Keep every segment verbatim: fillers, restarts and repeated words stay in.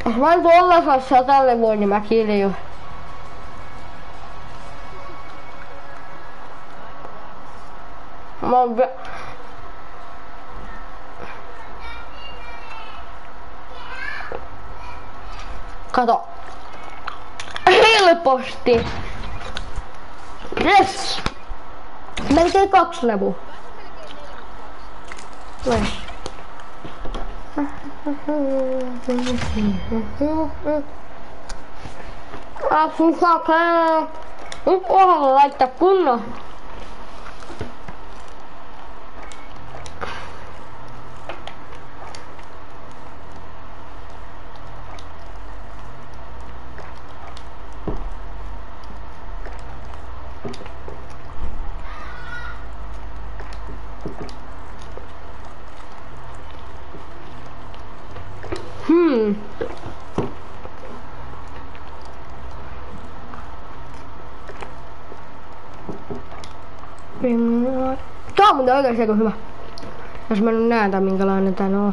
Jos mä en tuolla saa sata levua, niin mä kiljun. Mä oon vi... Kato. Helposti. Yes. Melkein kaksi levua. Yes. Apun sakee. Nyt kohdalla laittaa kunnon. Hmm. Tää on muuten oikeesti aika hyvä. Jos mä nyt näen tän minkälainen tän on.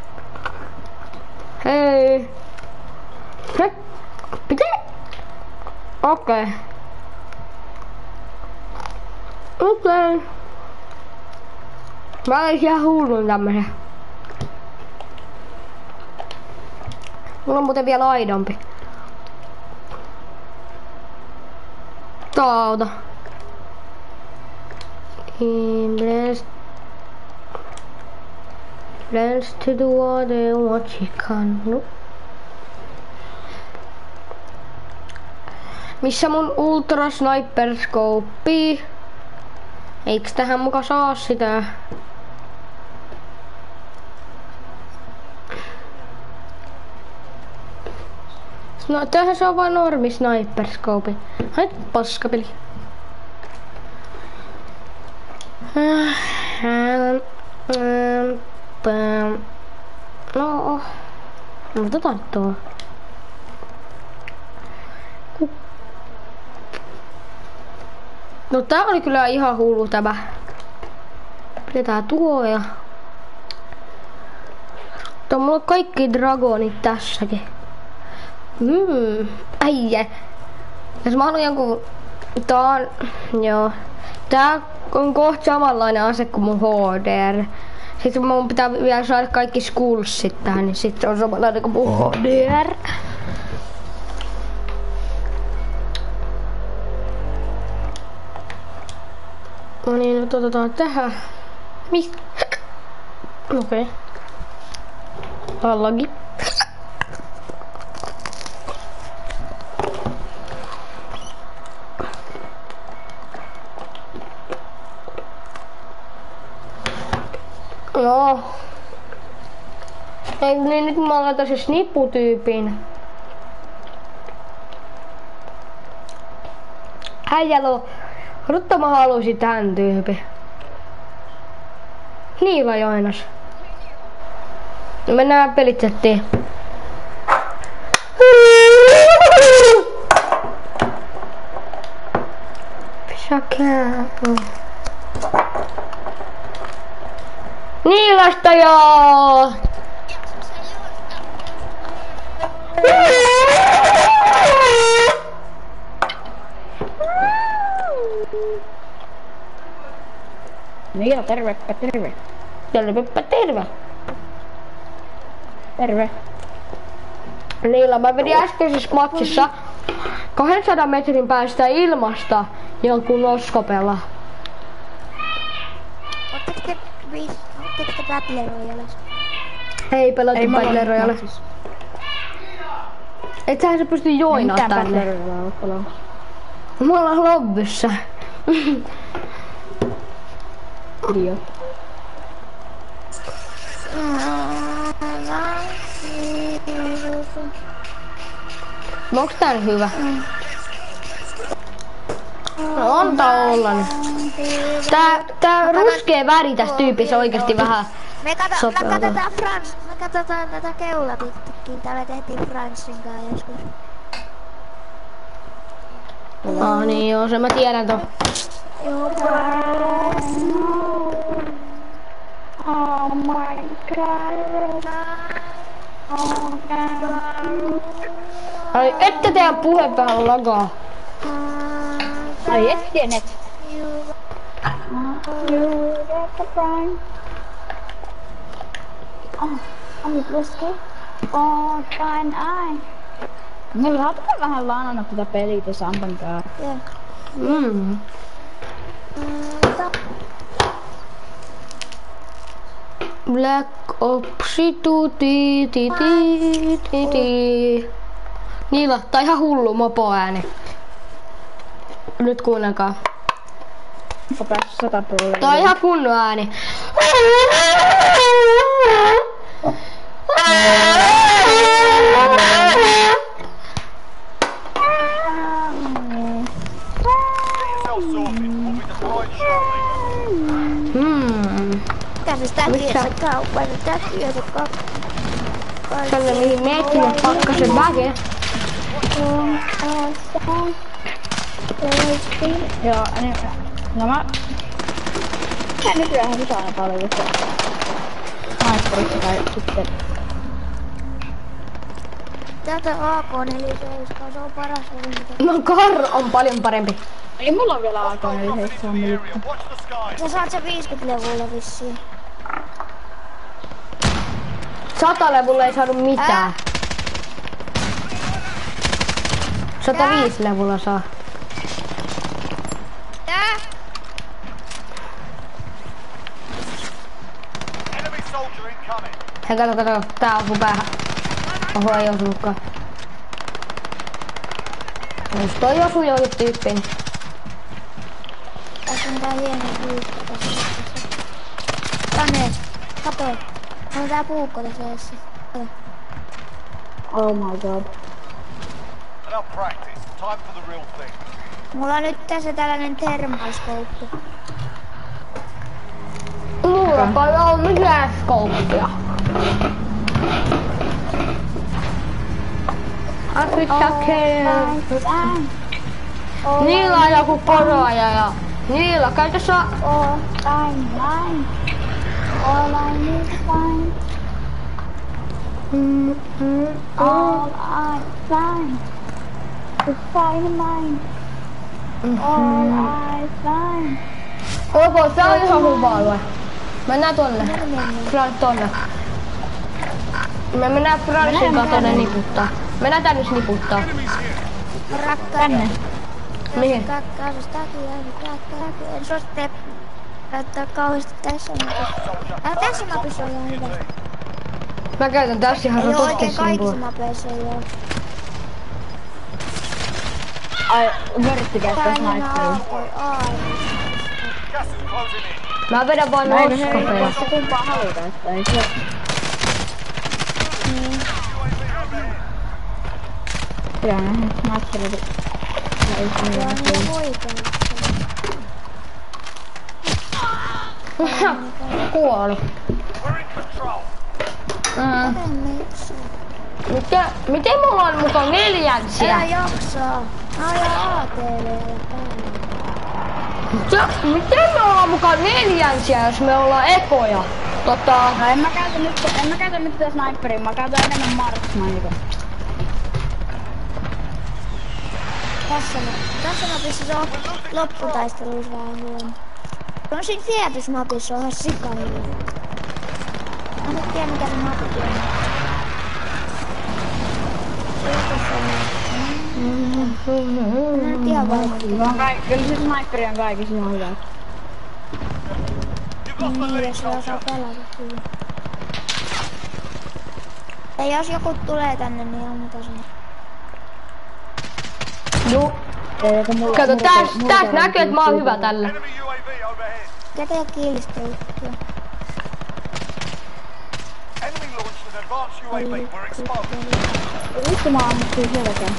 Hei! Hei! Pitää! Okei. Okay. Okei. Okay. Mä olis ihan hullun tämmösen. Mulla on muuten vielä aidompi. Tauta. Blessed. Blessed to the water, what you can. No. Missä mun ultra sniper scope? Eiks tähän muka saa sitä? No tähän se on vain normi sniper scope. Hait paskapeli. No, otetaan tuo. No tää oli kyllä ihan hullu tämä. Pidetään tuo ja... Tuo mulla on kaikki dragonit tässäkin. Hmm, äijä. Jos mä haluan jonkun... Tää on... Joo. Tää on kohta samanlainen ase kuin mun H D R. Sitten mun pitää vielä saada kaikki skullsit tähän, niin sitten on samanlainen kuin mun H D R. No niin, nyt otetaan tähän. Mistä? Okei. Okay. Allagi. Joo. Ei niin nyt mä laitan se snipputyypin. Äijälo. Rutta mä halusin tän tyypin. Niila Joinas. No mennään pelitsettiin. Pisakää. Niilasta joo! Niila, tervepä terve. Tervepä terve. Terve. Niila, mä vedin äskeisessä matsissa kahdensadan metrin päästä ilmasta jonkun noskopella. Ootteko te, ootteko te Battle Royalessa? Ei pelattu Battle Royalessa. Et sähän sä pysty joinaa tänne. Me ollaan lobbyssä. Idiot. Onks tää hyvä? No on tää olla nyt. Tää, tää ruskee väri tässä tyypissä oikeesti vähän Me, kato, me sopeutuu. katsotaan Frans, me katsotaan tätä keulatikkiä. Täällä tehtiin Fransin kanssa joskus. Ah niin joo, se mä tiedän ton. Joo, Oh my god. Oh god. tää puhe vähän lagaa. Ai et tienneet. You get the prime. Oh, I'm just risky. Oh, fine, I. No, saatko vähän laanana tätä peliä tuossa Ampan kanssa? Joo. Mm. Black Ops tu ti ti ti ti ti. Niilahtaa ihan hullu mopoääni. Nyt kuunnelkaa. Onko päässyt sata prosenttia? Tää on ihan kunnon ääni. Hmm. Käsis tää tiesä kauppaan, tää työtä kauppaan. Tänne mihin meet sinne pakkasen väke. Joo, niin. No mä... Mä nykyään hyvä aina paljon just naisparissa tai sitten... Tätä A K neljäkymmentäseitsemän, se on paras oli mitä. No Kar on paljon parempi. Ei mulla on vielä A K neljäkymmentäseitsemän miljoonaa. Sä saat se viisikymmentä levulla vissiin. Sata levulla ei saanut mitään. sata viisi levulla saa. Tää? Hei kato kato, tää osuu päähän. Oho ei osunutkaan. Jos toi osuu johonkin tyyppiin. Tässä on tää hieno puukko tässä. Tänne, kato. On tää puukko tässä edessä. Kato. Oh my god. Mulla on nyt tässä tällainen thermalskouppi. Mulla ei oo mitään skouppia. Afrikakeen. Niillä on joku poroaja ja niillä kai tässä on... All I'm mine. All I need is fine. Mm, mm, All I find is fine mine. All I find. Oiko, se on ihan hyvä alue. Mennään tonne. Frans tonne. Me mennään Fransin kanssa tonne niputtaa. Mennään tänne niputtaa. Rakkaani. Mihin? Rakkaus takia, rakkaus. En suosittele käyttää kauheasti tässä mapissa. Ää, tässä mapissa on ihan hyvä. Mä käytän tässä ihan Ei oo oikein rotoskessin kaikissa puolella. mapeissa ei oo. Ai, Vörtti käyttää sniperia. Mä vedän vaan noskopeja. Vasta kumpaa halutaan, että ei se... Kyllä nähdään sniperit. Joo, niin voi käyttää. Kuoli. Mm. Miten, miten mulla on mukaan neljänsiä? Älä jaksaa. Mä ajan A T V:llä Ja, miten me ollaan mukaan neljänsiä, jos me ollaan ekoja? Tota... No en mä käytä nyt, en mä käytä nyt tätä sniperia, mä käytän enemmän marksmanita. Tässä, tässä mapissa se on lopputaisteluissa vähän huono. No siinä tietyssä mapissa on ihan sikan hyvä. Mä en tiedä mikä se mappi on. Mä en tiedä varmaan. Kyllä se sniperi on kaikissa ihan hyvä. Niin, jos se osaa pelata kyllä. Ja jos joku tulee tänne, niin ammuta sen. Juu. Kato, täs, täs näkyy, että mä oon hyvä tällä. Ketä ei kiilistä juttuja. Vittu mä ammuttiin selkään.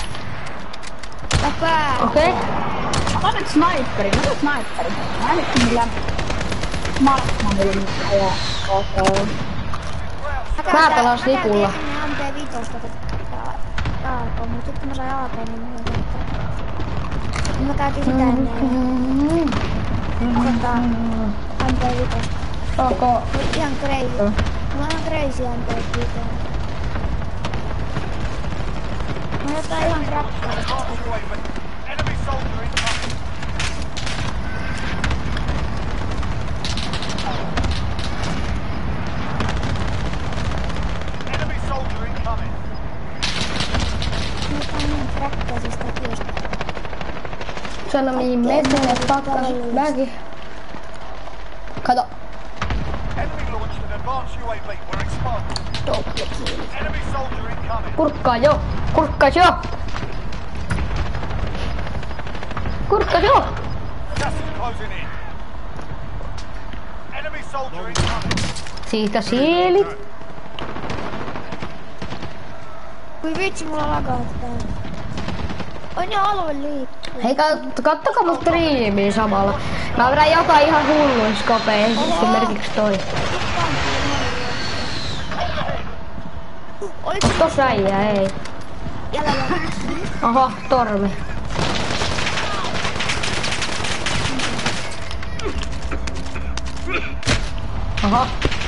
Läpää! Okei. Okay. Mä otan sniperin, mä otan sniperin. Mä äänettiin millä marksmanilla nyt ajaa kohtaa. Mä pelaan snipulla. Mä käytin M P viisi A K, mut sit kun mä sain A K, niin mä käytin. Mä käytin sitä ennen. Otetaan M P viisi. Ok. Ihan crazy. Mulla on crazy M P viisi. on jotain ihan krapkaa. Enemy soldier incoming. Enemy soldier incoming. Jotain ihan krakkaisesta työstä. Sano mihin metsänne pakkas väki. Kato. Enemy launched an advanced U A V. We're exposed. Double kill. Enemy soldier incoming. Kurkkaa jo. Kurkkaa jo. Kurkkaa jo. Gas is closing in. Enemy soldier incoming. Siitä sieli. Kui vitsi, mulla lagaa täällä. On jo alue liikkuu. Hei, kat- kattokaa mun striimiä samalla. Mä vedän joka ihan hulluis kopea, esimerkiksi toi. Oliko se Tossa äijä, ei. jäljellä? Oho, tormi. Oho.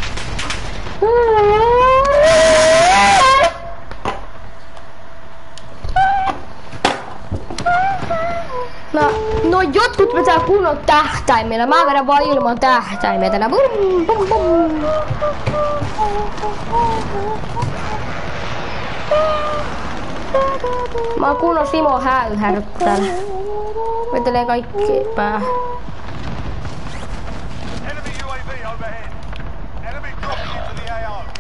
No, no jotkut vetää kunnon tähtäimellä. Mä vedän vaan ilman tähtäimiä tänä. Bum, bum, bum. Mä oon kunnon Simo Häyhärät täällä. Vetelee kaikki pää. Enemy U A V overhead. Enemy dropping into the A O.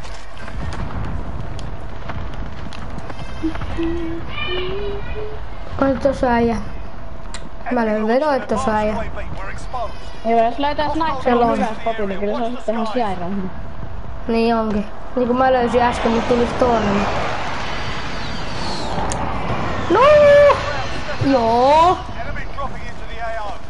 Oi tossa äijä. Mä löydän toi tossa äijä. We're exposed. Joo, jos löytää sniperilla hyvä spotti, niin kyllä se on sitten ihan sijairaan. Niin onkin. Niin kun mä löysin äsken, mut tulis tormi. No! Joo! Enemy dropping into the A O.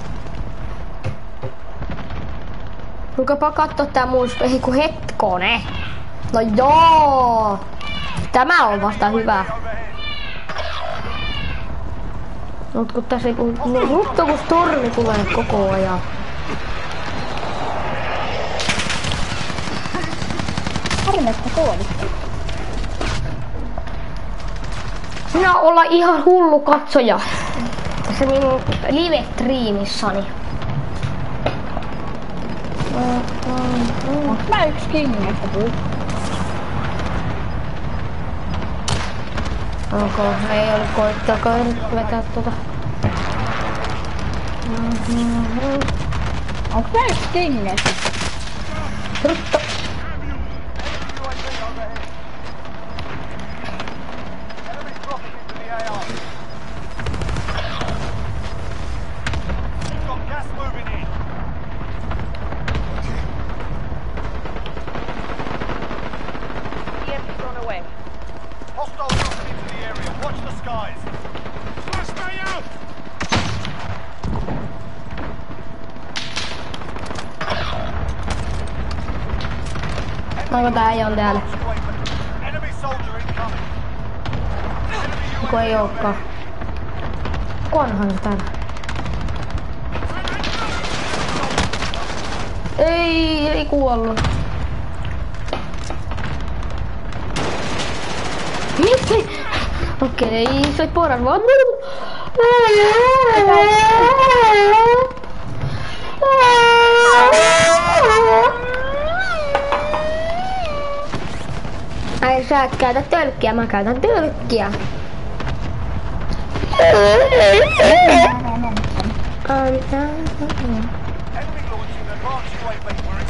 Tulkapa katso tää muus... Ei ku hetkone! No joo! Tämä on vasta hyvä. Mut kun tässä ei kun... No mutta kun stormi tulee koko ajan. Harmetta koodista. Minä olla ihan hullu katsoja. Tässä minun live-striimissani. Onks mä yks kingistä tuli? Onko? Ei ollut koittakaa vetää tota. Onks mä yks kingistä? Rutto. Enemy dropping into the A O. We've got gas moving in. E M P's on the way. Hostiles dropping into the area. Watch the skies. Flashbang out! Onko tää äijä on täällä? Enemy soldier incoming. Onko ei ookaan? Onhan se täällä. Ei, ei kuollut. Miksi? Okei, okay, se poran vaan. Ai sä et käytä tölkkiä, mä käytän tölkkiä. Enemy launching advanced U A V. We're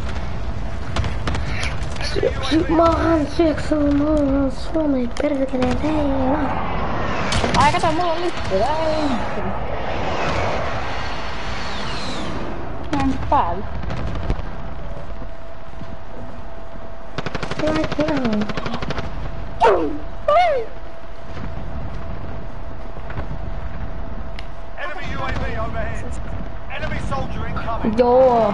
exposed. Maahan syöksy, maahan Suomi, perkeleen leila. Ai kato, mulla on lippu. Ei. Mä en päällä. Right now. Enemy U A V overhead. Enemy soldier incoming. Joo.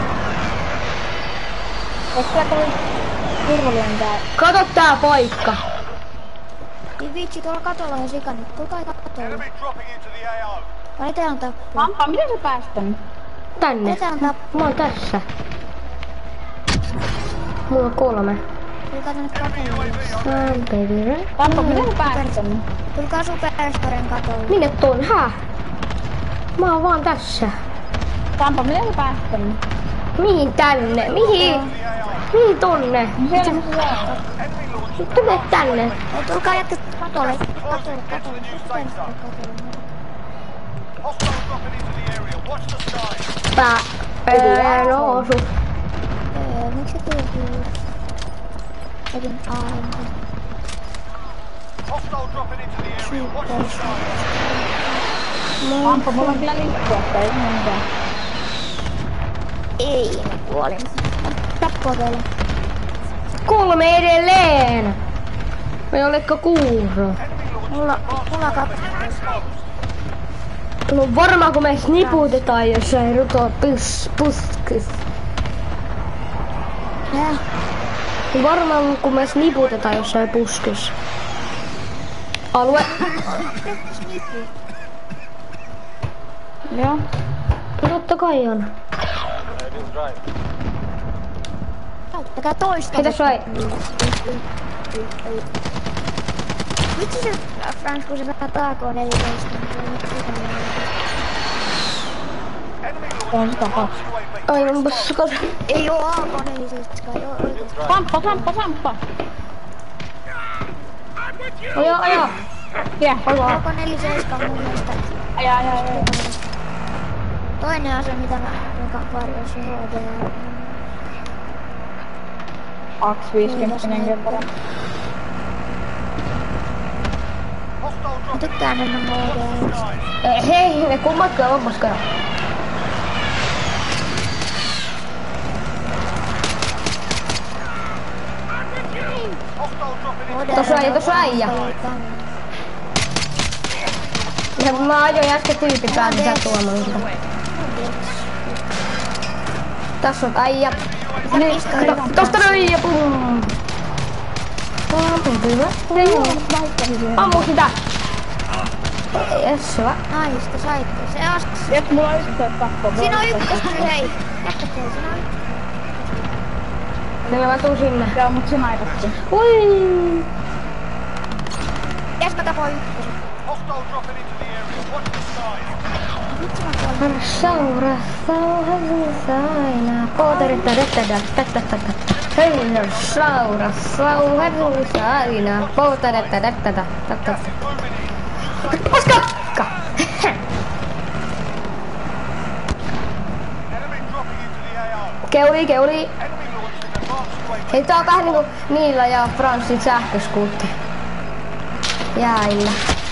Eikö tää tuli turvallinen tää? Kato tää paikka. Ei vitsi, tuolla katolla on sikani. Tulkaa katolla. Enemy dropping into the A O. Vai tää on tappu? Mampa, miten sä pääsit tänne? Tänne. Tää on tappu. Mä oon tässä. Mulla on kolme. Tulkaa tänne katolle. Sampelire. Tampo, miten sä pääsit tänne? Tulkaa Superstoren katolle. Minne tuon? Häh? Mä oon vaan tässä. Tampo, miten sä pääsit tänne? Mihin tänne? Mihin? Mihin tonne? Siellä missä sä oot. Tule tänne. Ei, tulkaa jätkä katolle. Katolle, katolle. Superstoren katolle. Hostile dropping into the area. Watch the skies. Pää. Ää, nousu. Öö, miksi se tuli? Edin aina. Hostile dropping into the area. Watch the skies. Tampo, mulla on kyllä liikkuetta, ei siinä mitään. Ei, mä kuolin. Tappoa vielä. Kolme edelleen. Ei olekka kuuro. Mulla, mulla kaksi. No varmaan kun me sniputetaan jossain ruto pys, puskis. Häh? No varmaan kun me sniputetaan jossain puskis. Alue. Joo. No totta kai on. Käyttäkää toista. Hei tässä vai. Vitsi se Frans, kun se vähän taakoo neljätoista. On sitä kaksi. Aivan passukas. Ei oo A K neljätoista, ei oo oikeesti. Samppa, samppa, samppa. Aja, aja. Jää. A K neljätoista on mun mielestä. Aja, aja, aja. Toinen ase, mitä mä joka varjoisin H D. kaksi viisikymmentä kertaa. Mä tykkään enemmän H D. Hei, ne kummatkaan on paskana. Tossa äijä, tossa äijä. Ja mä ajoin äsken tyypin päälle tää tuomaan sitä. Tässä on äijä. Kato, tosta noin ja pum. Ammu sitä. Yes, hyvä. Naista saitte. Se as... Jes, mulla on yksi tappo. Siinä on ykkös, hei. Jätkä siellä, siinä on ykkös. Kyllä mä tuun sinne. Joo, mut se naipatti. Ui. Jes, mä tapoin ykkösen. Hostile dropping into the area. Watch the skies. Vitsi mä kuolin. Saura, sauhasaina. Pooterita, tätä, tätä, tätä. Hei, saura, sauhasaina. Pooterita, tätä, tätä. Paskakka! Enemy dropping into the A O. Keuli, keuli. Enemy launching advanced U A V. Hei, tää on vähän niinku niillä ja Franssin sähköskuutti. Jäillä.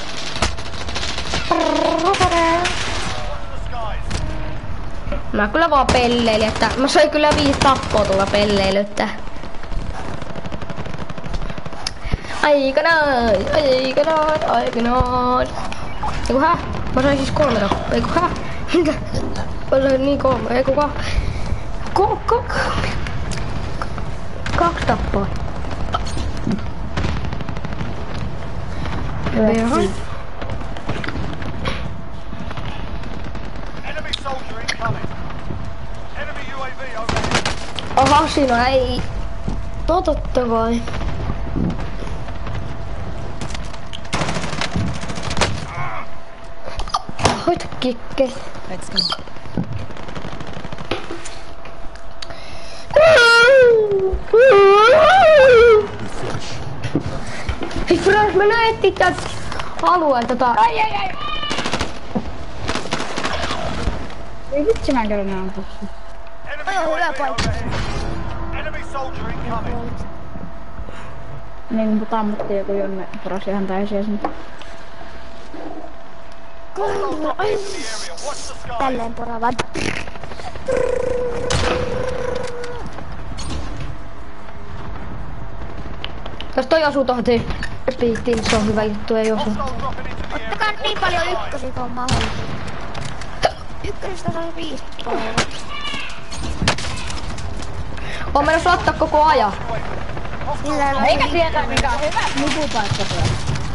Watch the skies. Mä kyllä vaan pelleilin, että mä sain kyllä viisi tappoa tulla pelleilyttä. Aikanaan, aikanaan, aikanaan. Eiku hä? Mä sain siis kolme tappoa. Eiku hä? Mitä? Mä sain niin kolme. Eiku ka? Ko, ko, kaksi tappoa. Jaha. Enemy soldier incoming. Enemy U A V overhead. Oha, siinä on ei. No totta kai. Hoita kikke. Hei Frans, mä näettiin täältä alueelta taas. Ai, ai, ai. Ei vitsi, mä en käydä nää ampussa. Enemy Oh, U A hyvä V paikka. overhead. Enemy soldier incoming. Niin, mutta ammuttiin joku jonne porasiahan täysiä sinne. Hostile dropping into the area. Watch the skies. Tälleen poravan. Jos toi osuu tohon piittiin, se on hyvä juttu, ei osu. Hostile dropping into the area. Ottakaa niin paljon ykkösiä kuin on mahdollista. Ykkösestä saa viisi päivää. On menossa ottaa koko ajan. Sillä ei Eikä ole tietää mikä on hyvä nukupaikka tuolla.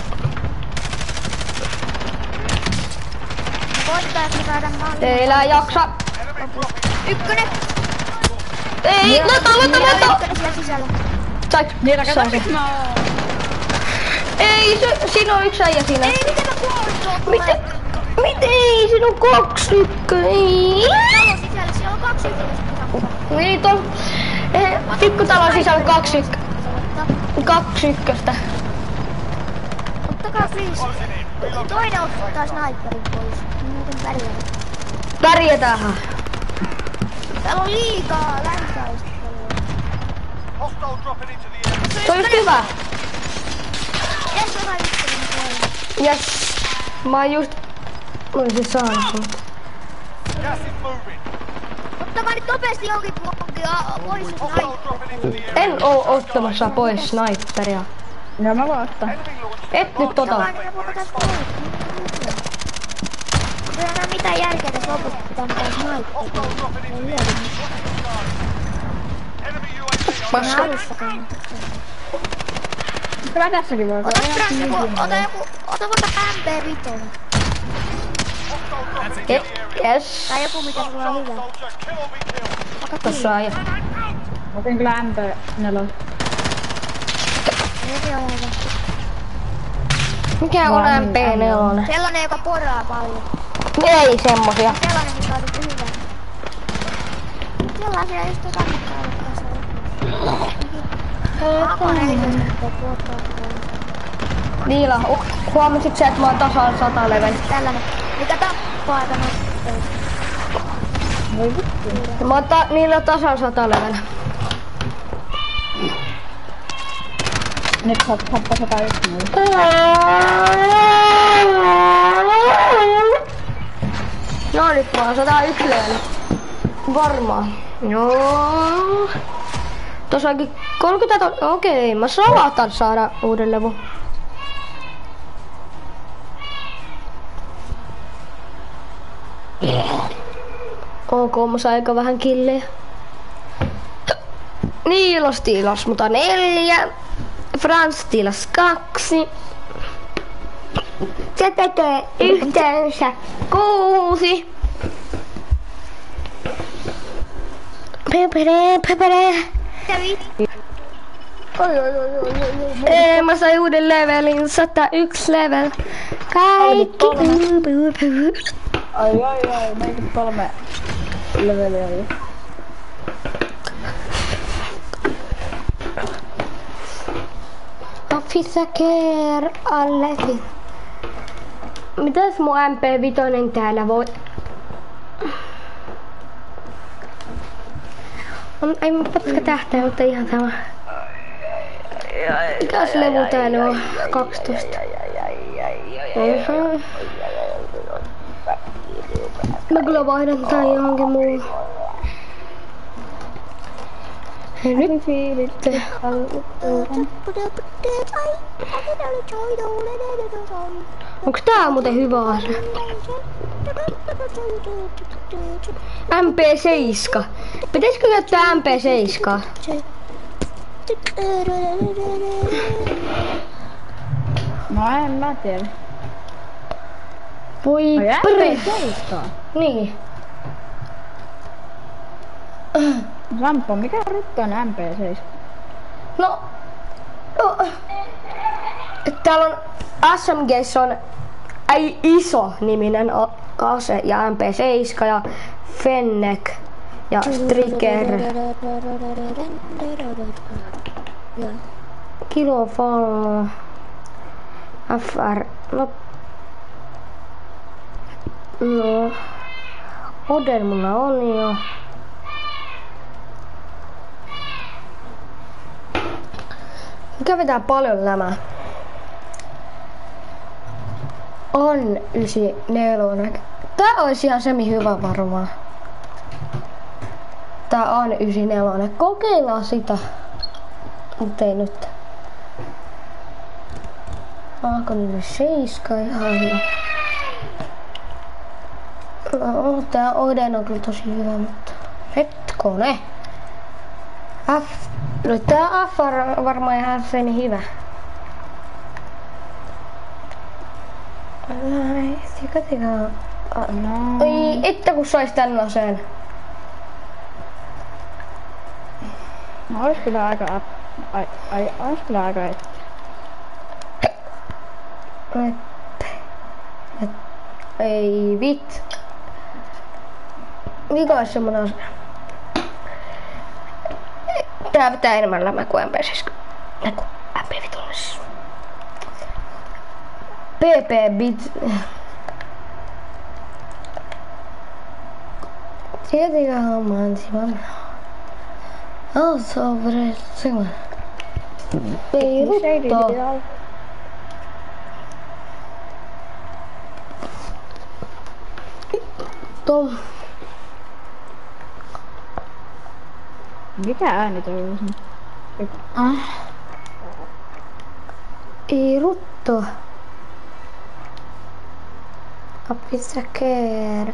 koittaa, että me saadaan maaliin. Teillä ei jaksa. Ykkönen! Ei, lata, lata, lata! Ykkönen siellä sisällä. Sait, Niitä kato, sai se. miks mä oon? Ei, se, siinä on yksi äijä siinä. Ei, miten mä kuolin tuolta? Miten? Miten? Ei, siinä on kaksi ykköä. Ei. Talon sisällä, siellä on kaksi ykköstä. Niin, tuolla eh, pikkutalon sisällä kaksi ykköstä. Kaksi ykköstä. Ottakaa freeze. Toinen ottaa sniperin pois. Muuten pärjätä. Pärjätäänhän. Täällä on liikaa läntäistä. Hostile dropping into the area. Se on just hyvä. Jes, mä sain ykkönen puolella. Jes. Mä oon just... Mä olisin saanut sulta. Gas is moving. Ottakaa nyt nopeasti jonkin blokki pois se Hostile sniper. dropping into the area. En oo ottamassa pois sniperia. No mä voin ottaa. Enemy launched Et nyt tota. Jokainen me voidaan tästä pois. Ei enää mitään järkeä tässä lopussa, pitää mitään sniper. Hostile dropping into the area. Watch the skies. Enemy U A V on Paska. Alussa kannattaa. Kyllä tässäkin voi. Ota Frans joku, ota joku, ota vaikka M P viisi. Je, jes. Tai joku mikä sulla on hyvä. soldier. Kill or be killed. Tossa on jo. Otin kyllä M P neljä. Ei ole hyvä. Mikä on M P neljä? Sellainen joka poraa paljon. Ei semmosia. Sellainen mikä on nyt hyvä. Sellaisia just kannattaa ottaa se. Akareiden poraa. Niila, hu- huomasit sä, että mä oon tasan sata level? Tällainen, mikä tappaa tämän otteessa. Voi vittu. Mä oon ta- niillä tasan sata level. Nyt sä oot happa sata yksi. No nyt mä oon sata yksi level. Varmaan. Joo. Tossa onkin kolmekymmentä to- okei, mä saatan saada uuden levun. Ok, mä sain aika vähän killejä. Niilos tilas mutta neljä. Frans tilas kaksi. Se tekee yhteensä kuusi. Pepere, pepere. Oi, oi, oi, oi, oi, oi. Ee, mä sain uuden levelin, sata yksi level. Kaikki uupuu. Ai ai ai, meikin kolme leveliä jo. Officer alle. Mitäs mun M P viisi täällä voi? On aivan patka tähtää, mutta ihan sama. Mikäs levu täällä on? kaksitoista. Uh-huh. Mä kyllä vaihdan tää johonkin muuhun. Nyt fiilitte. Onks tää muuten hyvä ase? M P seitsemän. Pitäisikö käyttää M P seitsemän? No en mä tiedä. Voi Ai M pre... P seitsemän. Niin. Sampo, mikä ruttu on M P seitsemän? No... no. Täällä on S M G:ssä on ei iso niminen ase ja M P seitsemän ja Fennec ja Striker. Kilofall. F R. No. No. Oden mulla on jo. Mikä vetää paljon nämä? On yhdeksänkymmentäneljä. Tää olisi ihan semi hyvä varmaan. Tää on yhdeksänkymmentäneljä. Kokeillaan sitä. Mut ei nyt. Onko niille seitsemän ihan hyvä? No, tää Oden on kyllä tosi hyvä, mutta... Hetkone. F... No tää F on varmaan ihan sen hyvä. Ai, tika tika. No. Ei, että kun sais tällaisen. No ois kyllä aika Ai, ai, ois kyllä aika et. Et, et, ei vit. Mikä olisi semmonen asia? Tää pitää enemmän lämmä kuin M P seitsemän. Eiku, M P viisi. P P bit. Tietenkin hommaan sivan. Also over sivan. Peirutto. Tom. Mikä ääni toi on? Ah. Ei rutto. Pizza care.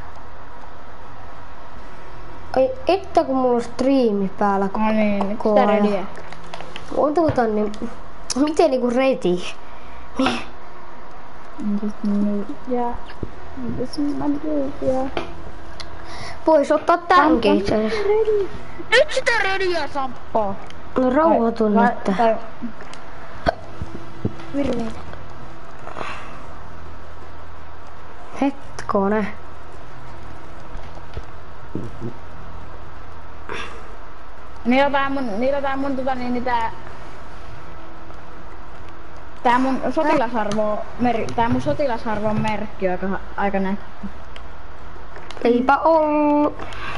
Ai että kun mulla on striimi päällä No niin, nyt sitä readyä. On tuota niin. Miten niinku ready? Ja. Mitäs mä tein? Vois ottaa tämänkin itse asiassa. Nyt sitä readyä, Samppo! No rauhoitu nyt. Virveillä. Hetkonen. Niillä tää mun, niillä tää mun tota niin tää... Tää mun sotilasarvo, mer, tää mun sotilasarvon merkki on aika, aika nätti. Eipä ollu.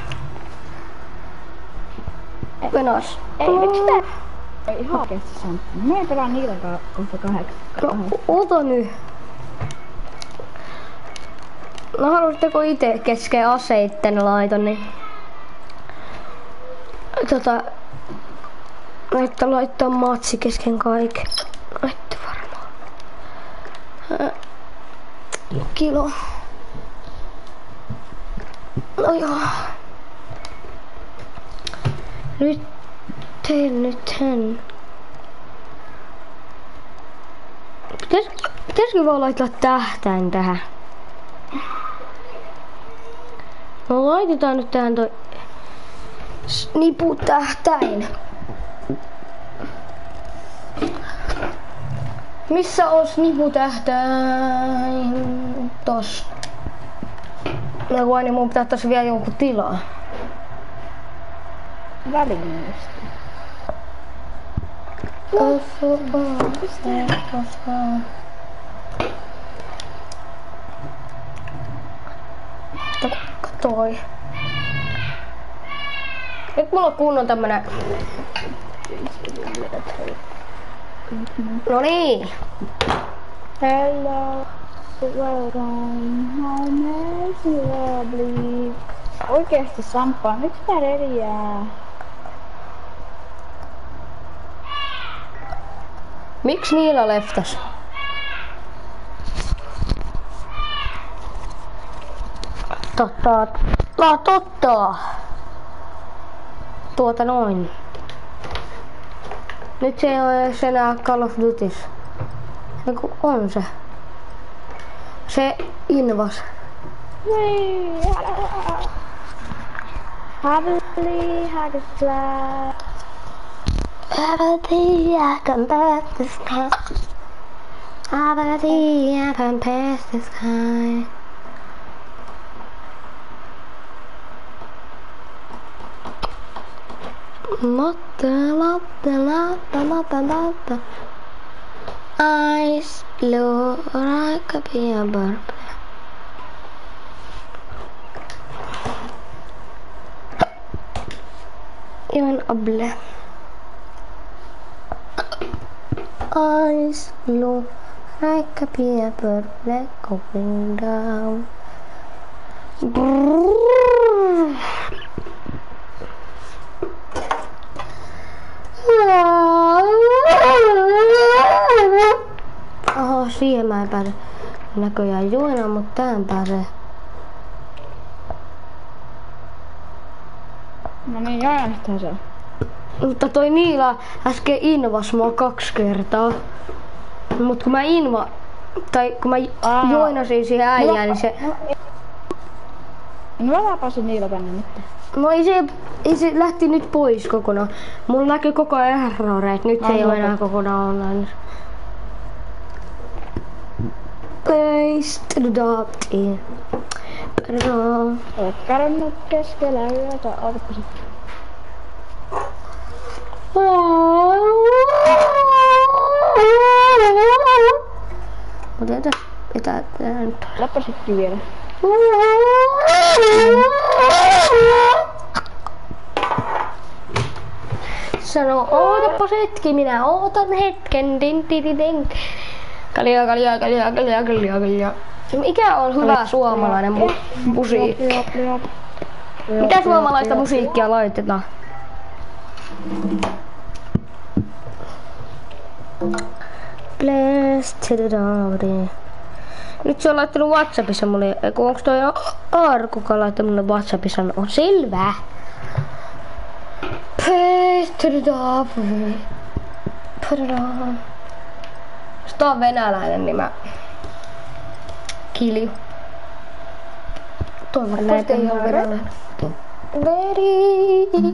Venas. Ei, miksi tää? Ei ihan oikeesti Samppo. Mä en pelaa niillä kohta kahdeksan. No, ota nyt. No haluaisitteko ite kesken aseitten laiton, niin... Tota... Näyttää laittaa matsi kesken kaiken. Ette varmaan. Äh, kilo. No joo. Nyt teen, nyt hän. Pitäis, pitäisikö vaan laittaa tähtäin tähän? No laitetaan nyt tähän toi niputähtäin. Missä on niputähtäin? Tossa. No kun aina mun pitää tässä vielä jonkun tilaa. Välineistä. Katoi. Nyt mulla on kunnon tämmönen... No niin. Hello, welcome, how miserably. Oikeesti Samppa, miksi tää readyää? Miksi niillä leftas? Totta. No totta. Tuota noin. Nyt se ei ole edes enää Call of Duties. Eiku on se. Se invas. Wee, Happily, happy fly. Happily, I can pass the sky. Happily, I can pass the sky. Lotta, lotta, lotta, lotta, lotta. Eyes blue like a peanut butter. Even a black. Eyes blue like a peanut butter, black going down. Brrrr. Oho, siihen mä en pääse näköjään juona, mutta tähän pääsee. No niin, jäähtää se. Mutta toi Niila äsken invas mua kaksi kertaa. Mut kun mä inva... Tai kun mä Aa. joinasin siihen äijään, niin se... No mä pääsin niillä tänne nyt. No ei se, ei se lähti nyt pois kokonaan. Mulla näkyy koko ajan erroreet. Nyt se ei ole enää kokonaan online. Paste the dot-in. Olet kadonnut keskellä yötä. Ootapa sit. Otetaan pitää tehdä nyt. Läppä sitten vielä. Sano, ootapas hetki, minä ootan hetken. Din, din, din, din. Kaljaa, kaljaa, kaljaa, kaljaa, kaljaa, kaljaa. Mikä on hyvä suomalainen mu musiikki? Mitä suomalaista musiikkia laitetaan? Blessed to the dawn. Nyt se on laittanut WhatsAppissa mulle, kun onks toi Arku, joka laittanut mulle WhatsAppissa, on selvää. Blessed to the dawn. Jos tää on venäläinen, niin mä kilju. Toivottavasti ei oo venäläinen. Ready.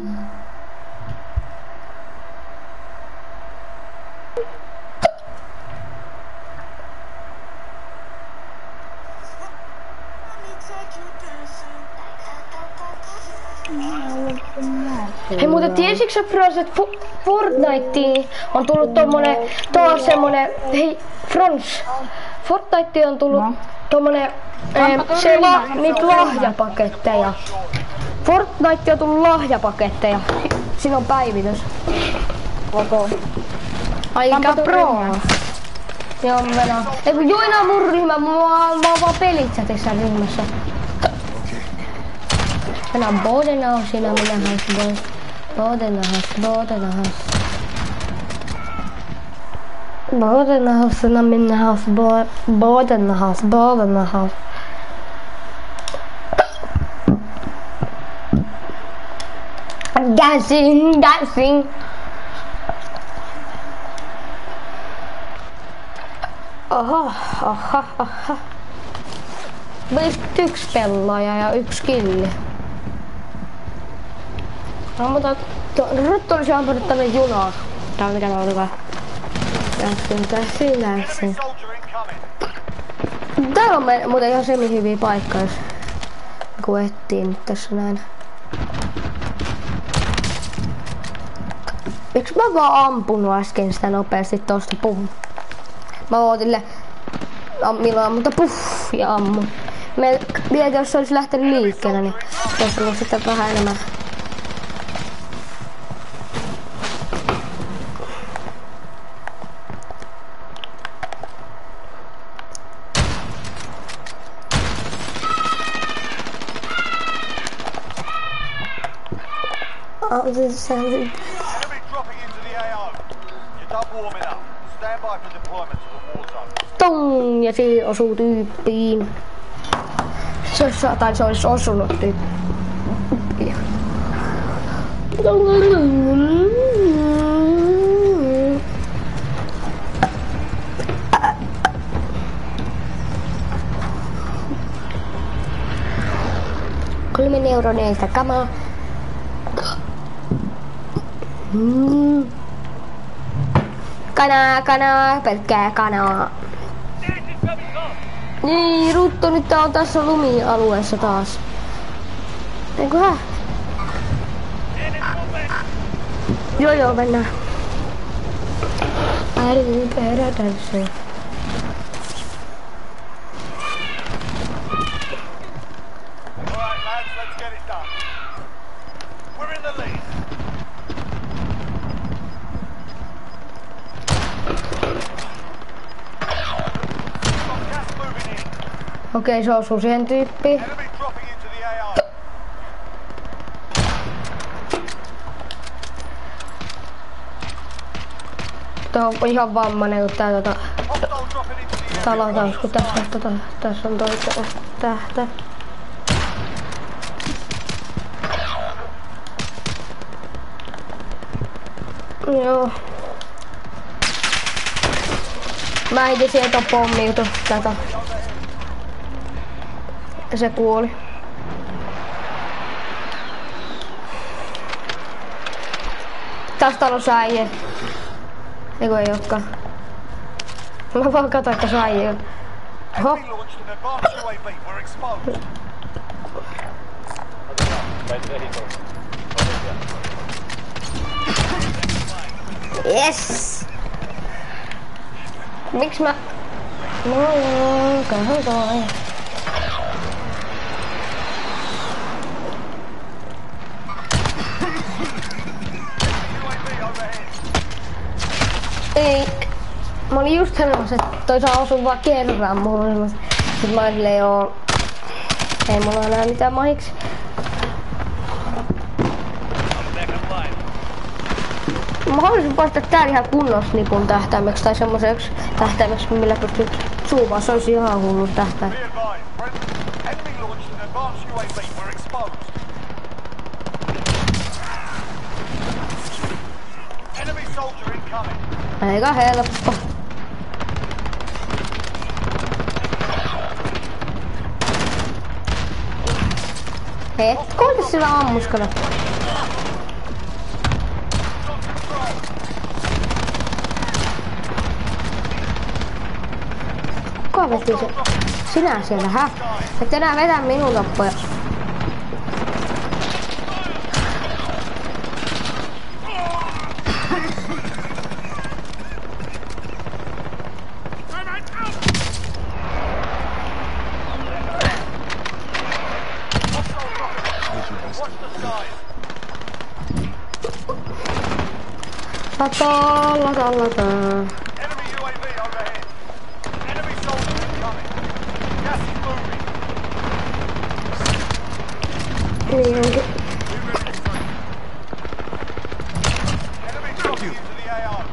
Hei muuten tiesitkö sä Frans, että Fortniteen on tullut tommonen taas semmonen, hei Frans, Fortniteen on tullut no. tommonen, eh, se la, niitä lahjapaketteja. Fortnite on tullut lahjapaketteja, siinä on päivitys. Koko. Aika pro. Joo venä. Ei kun Joina on mun ryhmä, mä, mä oon vaan pelitsätissä ryhmässä. Minä on bodenau, sinä minä has bodenahas, bodenahas. Bodenahas, sinä minä has bodenahas, bodenahas. Dancing, dancing. Oho, oho, oho. Vist yksi pelaaja ja yksi killi. No mutta nyt olisi ampunut tänne junaan. Tää on mikä tää olikaan. Tässin, tässin, tässin. Täällä on muuten ihan semi hyviä paikkoja, jos kun etsii nyt tässä näin. Eiks mä vaan ampunut äsken sitä nopeasti tosta pum? Mä ootille milloin mutta puff ja ammun. Me mietin, jos se olisi lähtenyt liikkeelle, niin olisi ollut sitten vähän enemmän. Oh, this is Enemy dropping into the A O. You're done warming up. Stand by for deployment to the war zone. Tung! Ja se osuu tyyppiin. Se olisi, tai se olisi osunut tyyppiin. Kolme neuroneista kamaa. Mm. Kanaa, kanaa, pelkkää kanaa. Niin, Rutto, nyt tää on tässä lumialueessa taas. Eiköhän? Joo joo, mennään. Äärin perätänsä. Alright lads, let's get it done. We're in the lead. Okei, se osuu siihen tyyppiin. Tuo on ihan vammainen, kun tää tota... Talotaus, kun tässä, tota, tässä on toista tähtä. Joo. Mä heitin sieltä pommiutu tätä. Ja se kuoli. Taas talossa äijä. Eiku ei ookaan. Mä vaan katon, että se äijä. Oho. Enemy launched an advanced U A V. We're exposed. Yes! Miks mä... No joo, kyllähän toi. Ei. Mä olin just sanomassa, että toi saa osua vaan kerran mulle. Sit mä olin silleen joo... Ei mulla enää mitään mahiksi. Mä haluaisin vaihtaa täällä ihan kunnon snipun tähtäimeksi tai semmoiseksi tähtäimeksi, millä pystyy zoomaan. Se olisi ihan hullu tähtäin. Aika helppo. Hei, koita sillä ammuskella. Kuka veti se? Sinä siellä, hä? Et enää vedä minun loppuja. Lata, lata, lata. Enemy U A V overhead. Enemy soldier incoming. Gas is moving. Niin. Enemy dropping into the A O.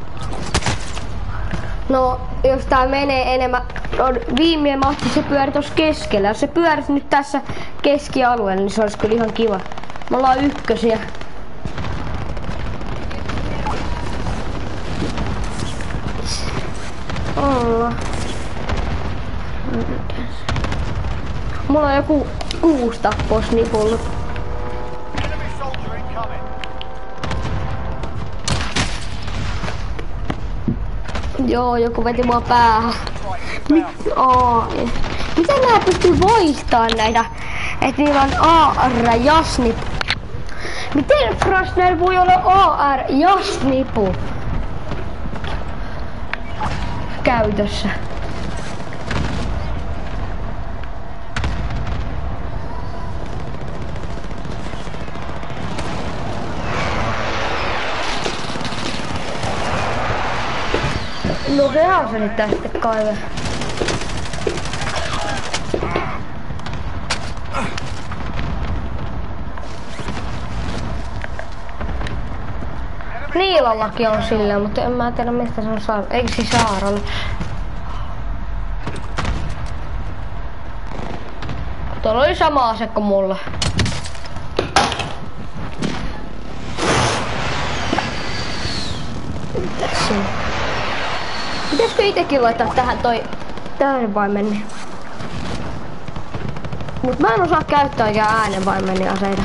No, jos tää menee enemmän, on viimeinen mahti se pyöri tossa keskellä. Jos se pyörisi nyt tässä keskialueella, niin se olisi kyllä ihan kiva. Me ollaan ykkösiä. Olla. Mulla on joku kuusi tappos nipulla. Enemy soldier incoming. Joo, joku veti mua päähän. Mit, ai. Miten nää pystyy voistamaan näitä? Et niillä on A R ja snip. Miten Frostner voi olla A R ja snipu käytössä? No sehän se nyt tästä kaive. Niilallakin on silleen, mutta en mä tiedä mistä se on saanut. Eikö siis Saaralla? Tuolla oli sama ase kuin mulla. Pitäisikö itekin laittaa tähän toi äänenvaimeni? Mut mä en osaa käyttää oikein äänenvaimeni aseita.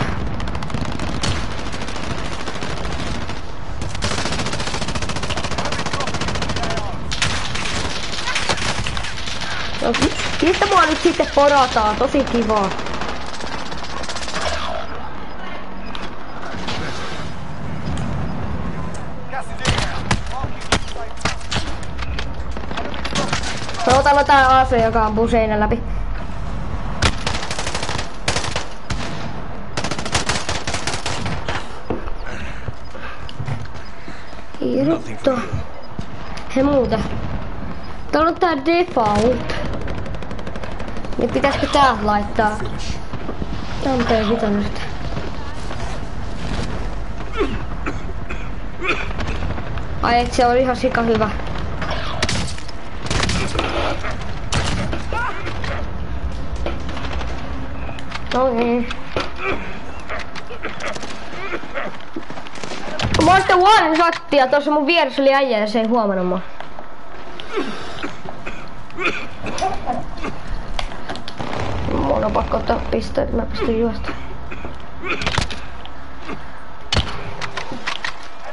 No, mistä mua nyt sitten porataan? Tosi kivaa. No otan jotain ase, joka ampuu seinän läpi. Hirtto. He muuta. Täällä on tää default. Niin pitäisikö tää laittaa? Tampeen vitonet. Ai et se on ihan sika hyvä. Okei. Mä oon sitten one shottia, tuossa mun vieressä oli äijä ja se ei huomannut mua. Mun on pakko ottaa pistoja, että mä pystyn juosta.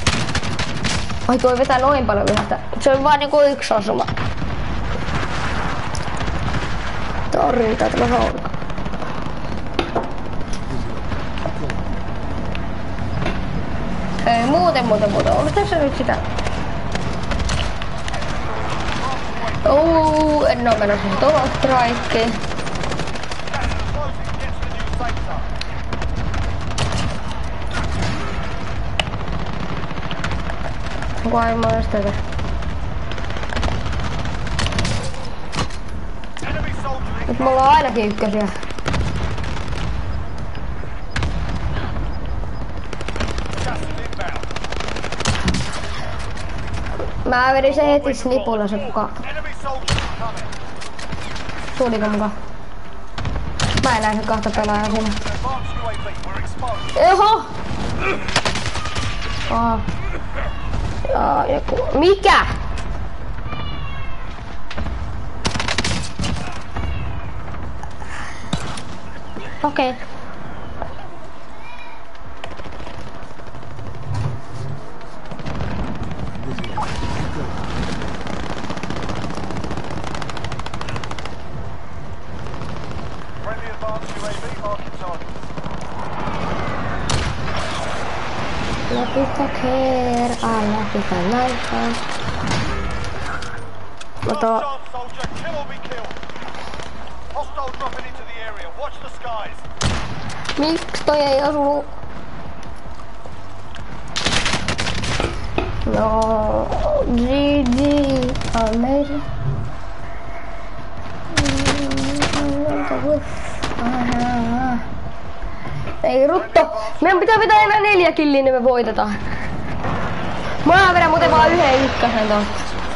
Ai toi vetää noin paljon yhtä. Se on vaan niinku yksi osuma. Torjunta tällä haulla. Ei muuten muuten muuten. Onko tässä nyt sitä? Ouu, en oo menossa tuohon strikeen. Onko aivan edes tätä? Nyt mulla on ainakin ykkösiä. Mä vedin se heti snipulla se kuka. Tuliko mukaan? Mä en näe kahta pelaajaa siinä. Oho! Aha. Jaa, joku. Mikä? Okei. Okay. Yhtä kerralla pitää näyttää. Mutta... Miksi toi ei osu? No, G G on meillä. Ei rutto! Meidän pitää vetää enää neljä killiä, niin me voitetaan. Mä vedän muuten vaan yhden ykkösen tosta.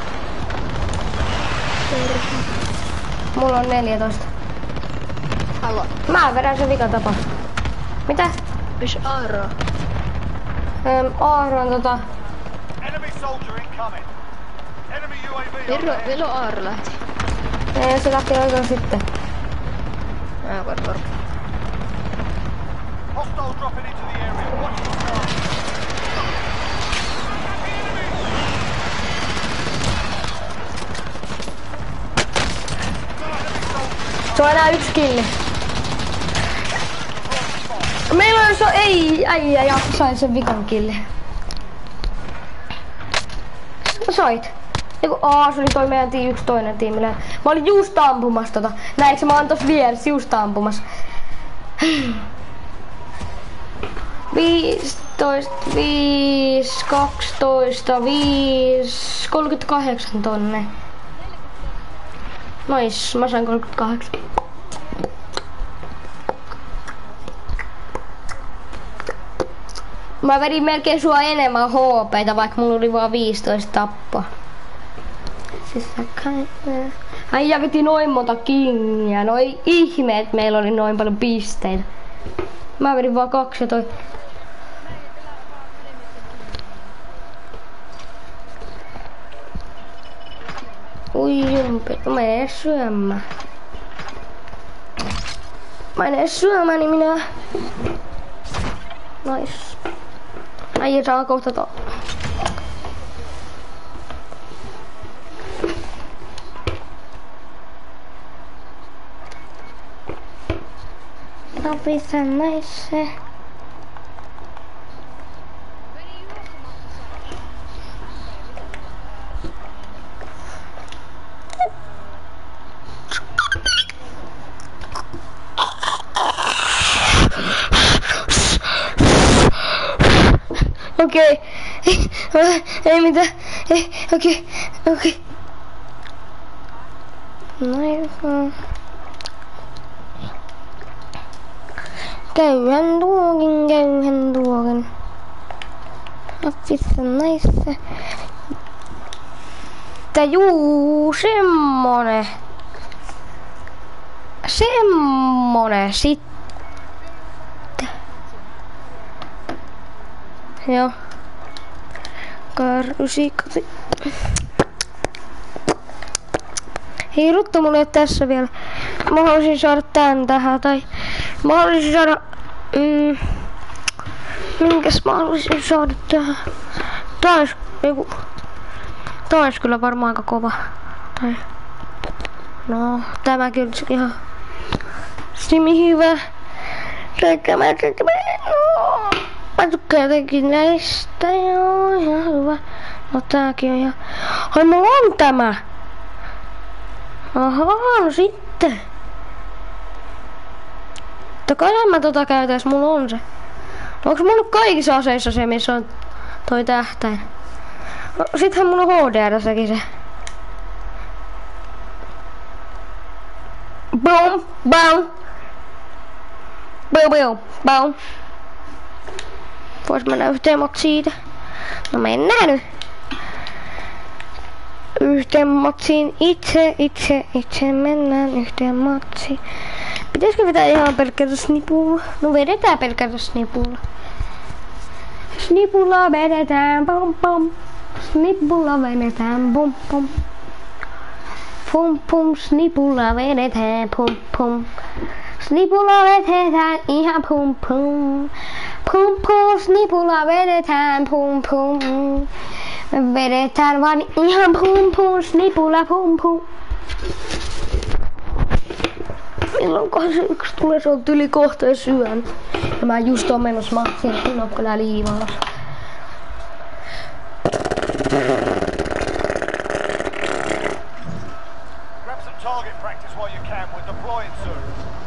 Mulla on neljätoista. Halo. Mä vedän sen vikan tapa. Mitä? Missä Aaro? Ähm, Aaro on tota... Milloin, milloin Aaro lähti? Ei, se lähti oikein sitten. Mä voin varmaan. Hostiles dropping into the area. Watch the skies. Se on enää yksi killi. Meillä on se... Ei, äijä, ja sain sen vikan killi. Sä sait. Eiku, aa, se oli toi meidän tii, yksi toinen tiimillä. Mä olin just ampumassa tota. Näinkö mä oon tossa vieressä just ampumassa. viisitoista, viisi, kaksitoista, viisi, kolmekymmentäkahdeksan tonne. Nois, mä sain kolmekymmentäkahdeksan. Mä vedin melkein sua enemmän H P:tä, vaikka mulla oli vaan viisitoista tappoa. Siis äijä veti noin monta kingiä. Noi ihme, että meillä oli noin paljon pisteitä. Mä vedin vaan kaksi ja toi... Ui jumpi, mä en edes syömään. Mä en edes syömään, niin minä... Nois. Äijä saa kohta to... Mä pistän näissä. Okei. Okay. Ei mitään. Ei, okei. Okay. Okei. Okay. Noin. Käyhän tuokin, käyhän tuokin. Appissa näissä. Tää juu, semmonen. Semmonen sitten. Joo. Karusiksi. Hei Ruttu, mulla ei oo tässä vielä. Mä haluaisin saada tän tähän tai... Mä haluaisin saada... Mm, minkäs mä haluaisin saada tähän? Tää ois... Joku... Tää ois kyllä varmaan aika kova. Tai... No, tämä kyllä ihan... Simi hyvä. Sekä mä... No. Mä tykkään jotenkin näistä, joo, ihan hyvä. No tääkin on ihan... Ai mulla on tämä! Ahaa, no sitten. Tokahan mä tota käytäis, mulla on se. No, onks mulla kaikissa aseissa se, missä on toi tähtäin? No sittenhän mulla on H D R-säkin se. Boom, boom. Boom, boom, boom. Vois mennä yhteen mot siitä. No mennään nyt. Yhteen motsiin itse, itse, itse mennään yhteen motsiin. Pitäisikö vetää ihan pelkkätä snipulla? No vedetään pelkkätä snipulla. Snipulla vedetään pom pom. Snipulla vedetään pom pom. Pum pum, snipulla vedetään pum pum. Snipulla vedetään ihan pum pum. Pum pum, snipulla vedetään pum pum. Vedetään vaan ihan pum pum, snipulla pum pum. Milloinkohan se yksi tulee, se on yli kohta ja syön. Ja mä just oon menossa matsiin, kun on kyllä liivaus. target practice while you can. We're deploying soon.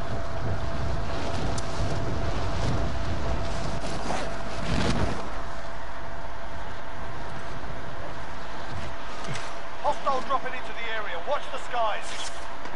Hostile dropping into the area. Watch the skies.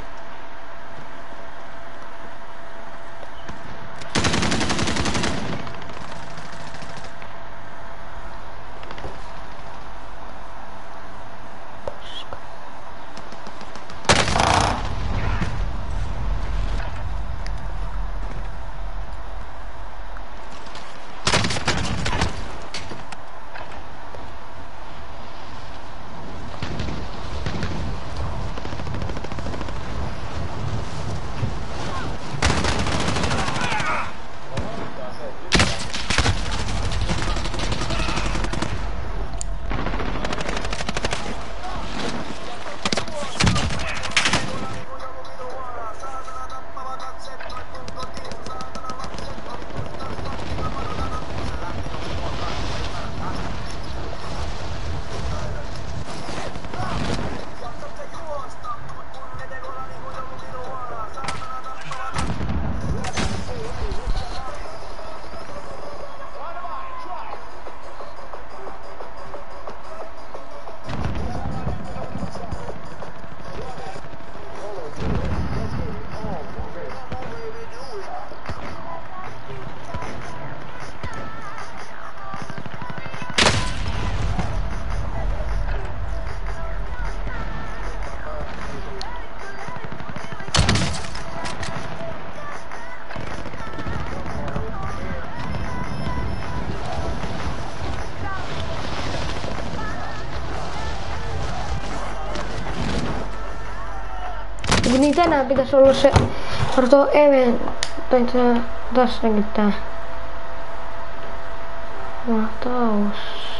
Niin tänään pitäisi olla se tuo event, tai tässäkin tää taus.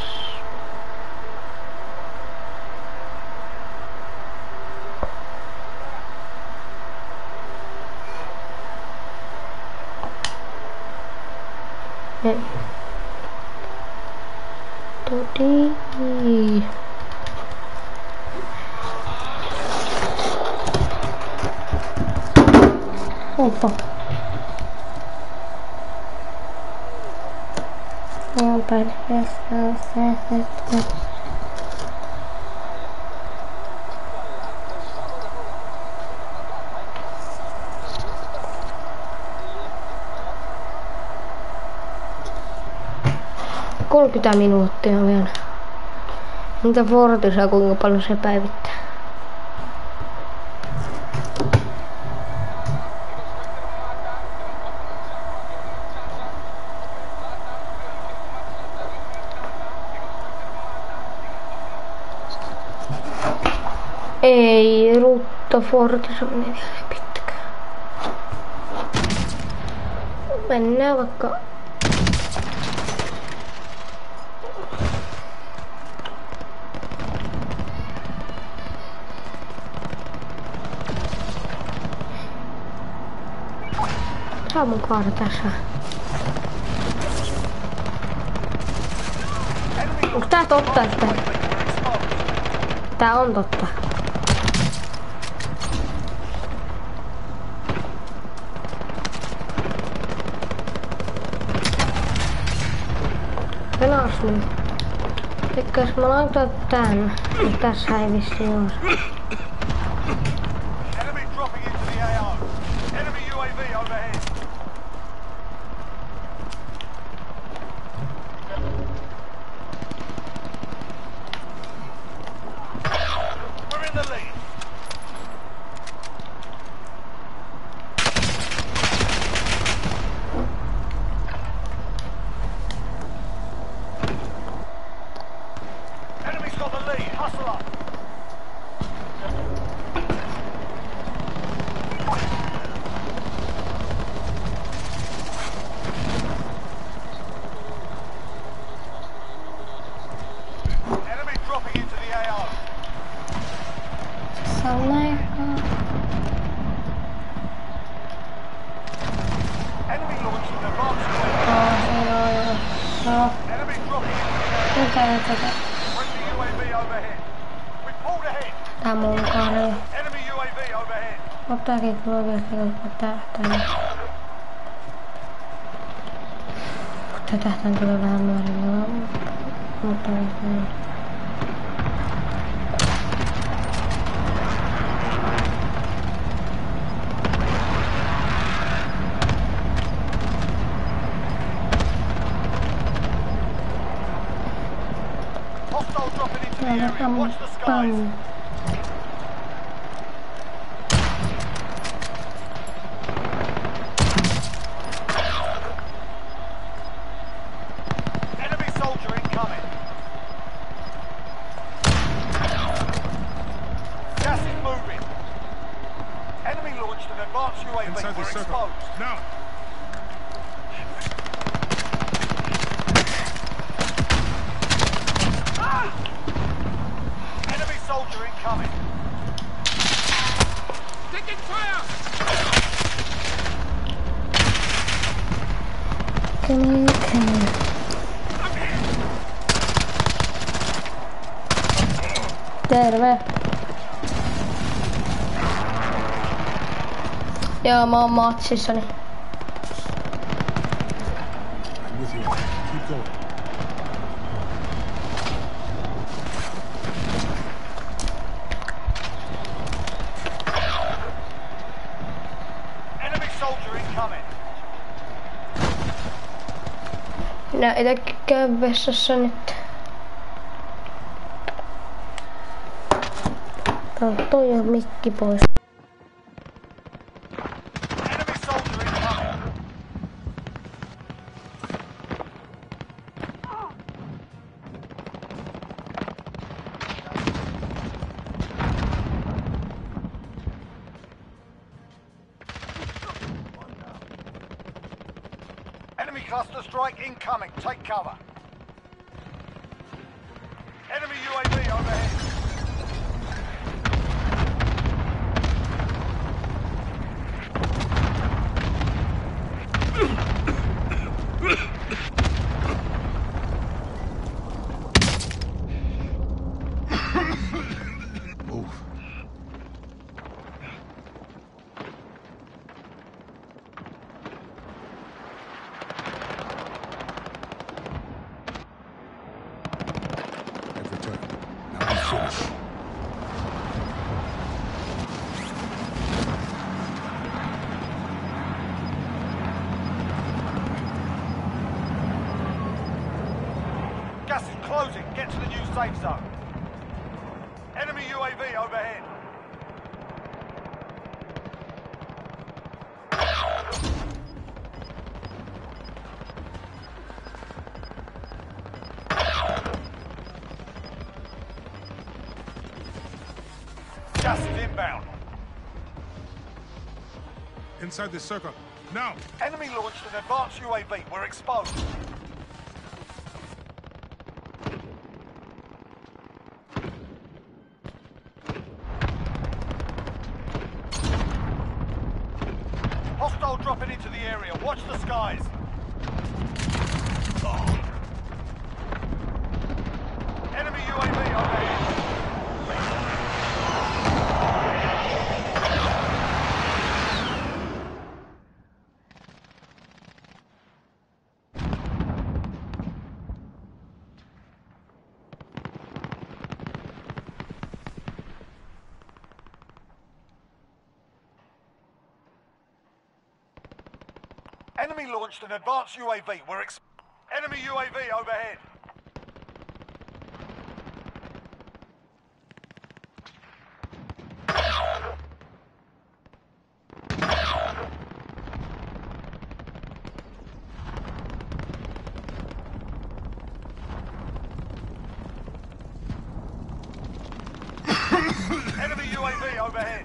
Todi. Oppa. Open yes, yes, yes, yes. kolmekymmentä minuuttia vielä. Mitä Fortissa kuinka paljon se päivittää? Ei, ruutta Fortissa menee vielä pitkä. Mennään vaikka saa mun kaara tässä. Onks tää totta, että tää on totta? Pelas mun. Tekkäs mä laitan tän. Tässä ei vissiin oo. Ottaakin oikeasti tähtäin. Mutta tähtäin tulee vähän nuorilla. Mutta Hostile dropping into the area. Watch the skies. Enemy soldier incoming. Gas is moving. Enemy launched an advanced U A V. Inside the We're circle. exposed. Now. Enemy soldier incoming. Taking fire! Come come Terve. Joo, mä oon matsissani. I'm with you. Keep going. Enemy soldier incoming. Minä itekin käyn vessassa nyt. Tää toi on mikki pois. Enemy soldier incoming. Enemy cluster strike incoming. Take cover. Enemy U A V overhead. Move. I've returned. Now we finish. Gas is closing. Get to the new safe zone. Enemy U A V overhead. Gas is inbound. Inside the circle. Now. Enemy launched an advanced U A V. We're exposed. Hostile dropping into the area. Watch the skies. Enemy U A V overhead. Enemy launched an advanced U A V. We're ex- Enemy U A V overhead. Enemy U A V overhead.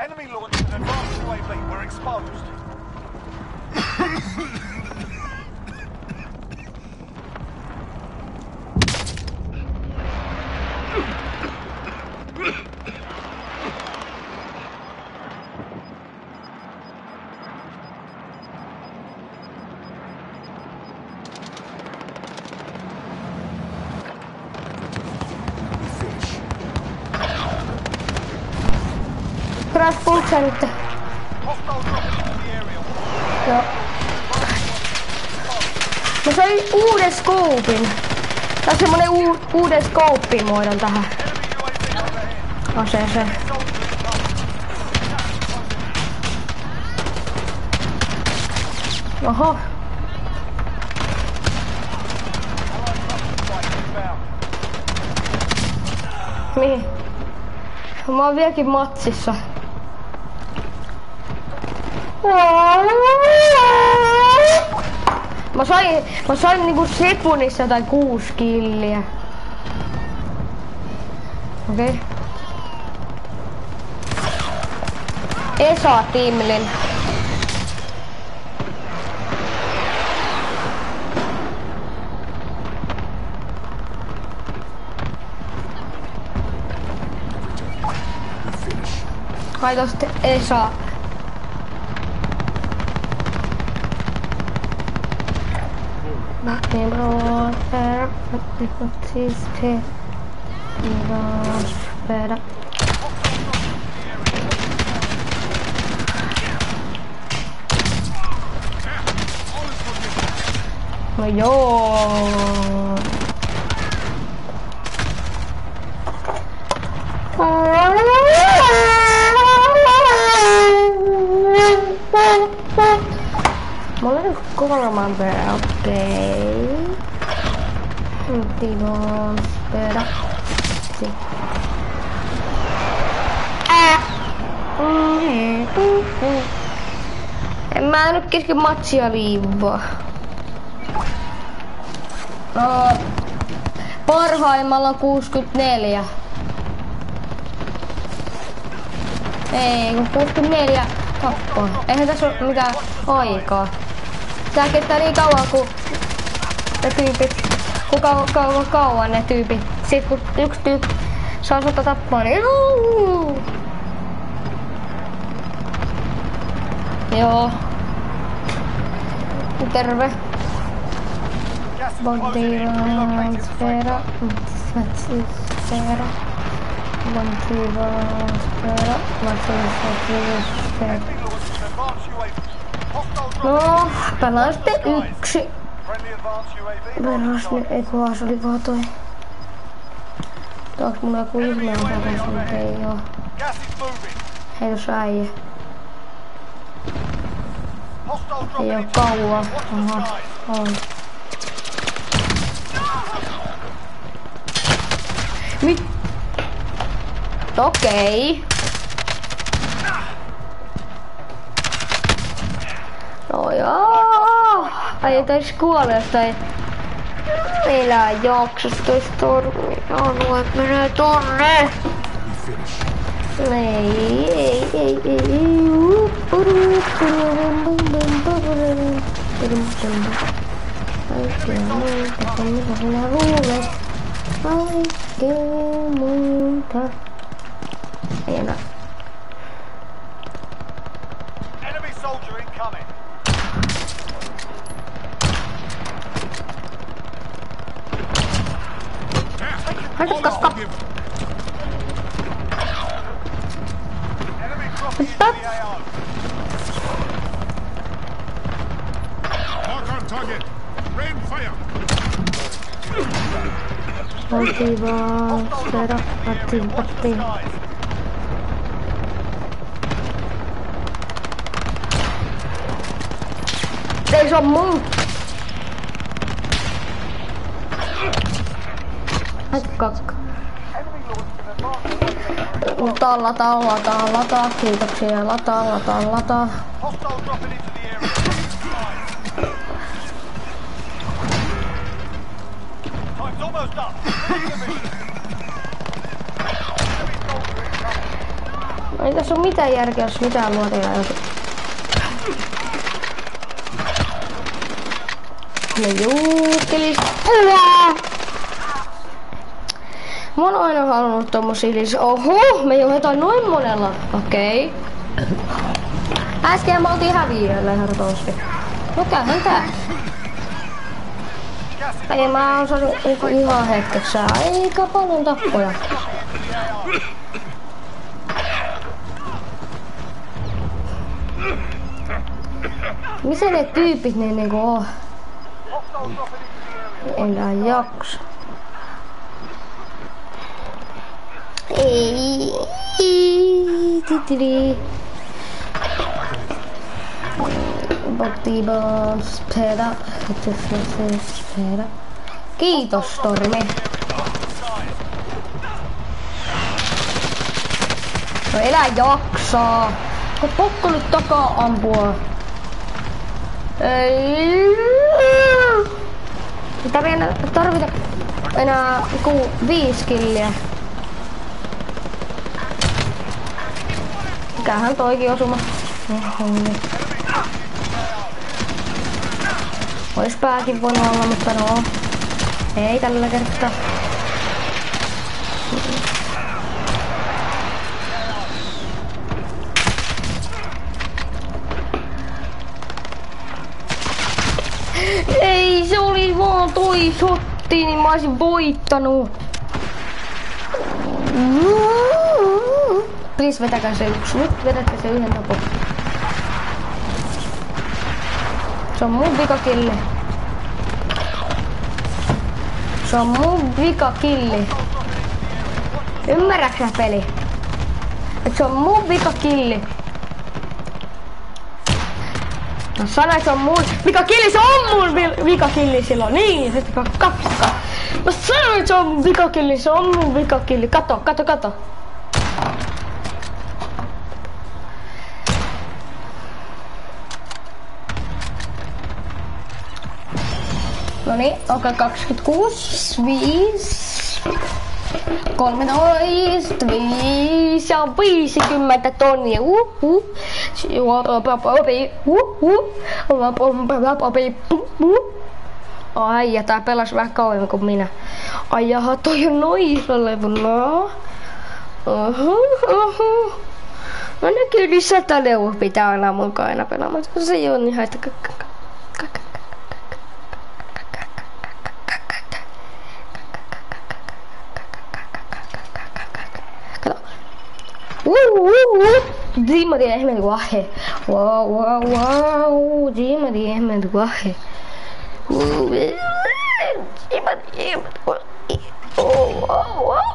Enemy launched an advanced U A V. We're exposed. Crash pulksaa nyt. Hostile dropping into the area. Joo. Mä sain uuden scoopin. Tää on semmonen uu uuden scope-muodon tähän aseeseen. Oho. Mihin? Mä oon vieläkin matsissa. Mä sain, mä sain niinku sekunnissa tai kuusi killiä. Okei. Okay. Esa Timlin. Haito sitten Esa. Nothing wrong there, but what is it? Much better. No joo. Mulla on kolman verran, okei. Tiivon spera. En mä nyt kesken matsia viivaa. No, parhaimmalla on kuusikymmentäneljä. Ei, kun kuusikymmentäneljä tappaa. Eihän tässä ole mitään aikaa. Tää kestää niin kauan kun ne tyypit, kun kauan kauan, kauan ne tyypit. Sit kun yksi tyyppi saa sata tappaa, niin juu. Joo. Terve. Bondivan spera. Spera. Bondivan spera. Spera. No, pelaan sitten yksi. Verras nyt, ei kuva, se oli vaan toi. Onks mulla joku ihmeen paras, mutta ei oo. Hei tos äijä. Ei oo kauaa. Aha, on. Mit? Okei. No joo. Ai ei taisi kuolla jostain eläjaksosta tois torni. Alueet menee tonne. Ei, ei, ei, ei, ei. Kaikkea muuta kuin mitä sinä luulet. Kaikkea muuta. Ei enää. Enemy soldier incoming. Haide kakka. Enemy dropping into the A O. Mark on target. Rain fire. Poltiva, spera, pattiin, pattiin. Ei se on mun! Haide kakka. Lataa, lataa, lataa, lataa. Kiitoksia. Lataa, lataa, lataa. Hostile dropping into the area. Time's almost up. Finish the mission. Enemy soldier incoming. Ei tässä oo mitään järkeä, jos mitään luoteja joku. No juukkelis. Mä oon aina halunnut tommosia lisää. Oho, me johdetaan noin monella. Okei. Okay. Äsken me oltiin häviöllä ihan rotosti. No käyhän tää. Ei mä osasin ihan hetkessä. Eikä paljon tappoja. Missä ne tyypit ne niinku on? Enää jaksa. Ei, titiri. Bottibos, speda, speda. Kiitos, Tormi. No elä jaksaa. Kun pakko nyt takaa ampua. Ei. Tarvita enää ku viisi killiä. Mikähän toikin osuma. Ois pääkin voinut olla, mutta no. Ei tällä kertaa. Ei, se oli vaan toi shotti, niin mä olisin voittanut. Please vetäkää se yksi. Nyt vedätkää se yhden tapon. Se on mun vikakilli. Se on mun vikakilli. Ymmärräksä peli? Et se on mun vikakilli. No sanoit se on mun vikakilli, se on mun vikakilli silloin. Niin, se on kapska. Mä sanoin se on mun vikakilli, se on mun vikakilli. Kato, kato, kato. Noniin, okei, kaksikymmentäkuusi, viisi, kolmetoista, viisi ja viisikymmentä tonnia. Uhu. Ai, ja tää pelasi vähän kauemmin kuin minä. Ai jaha, toi on noilla levuna. Oho, oho. No ne kyllä sata levua pitää aina mukaan aina pelaamaan. Se ei oo niin haista. Dima di Ahmed Wahe. Wow, wow, wow. Dima di Ahmed Wahe. Dima di Ahmed Wahe. Oh, wow, wow.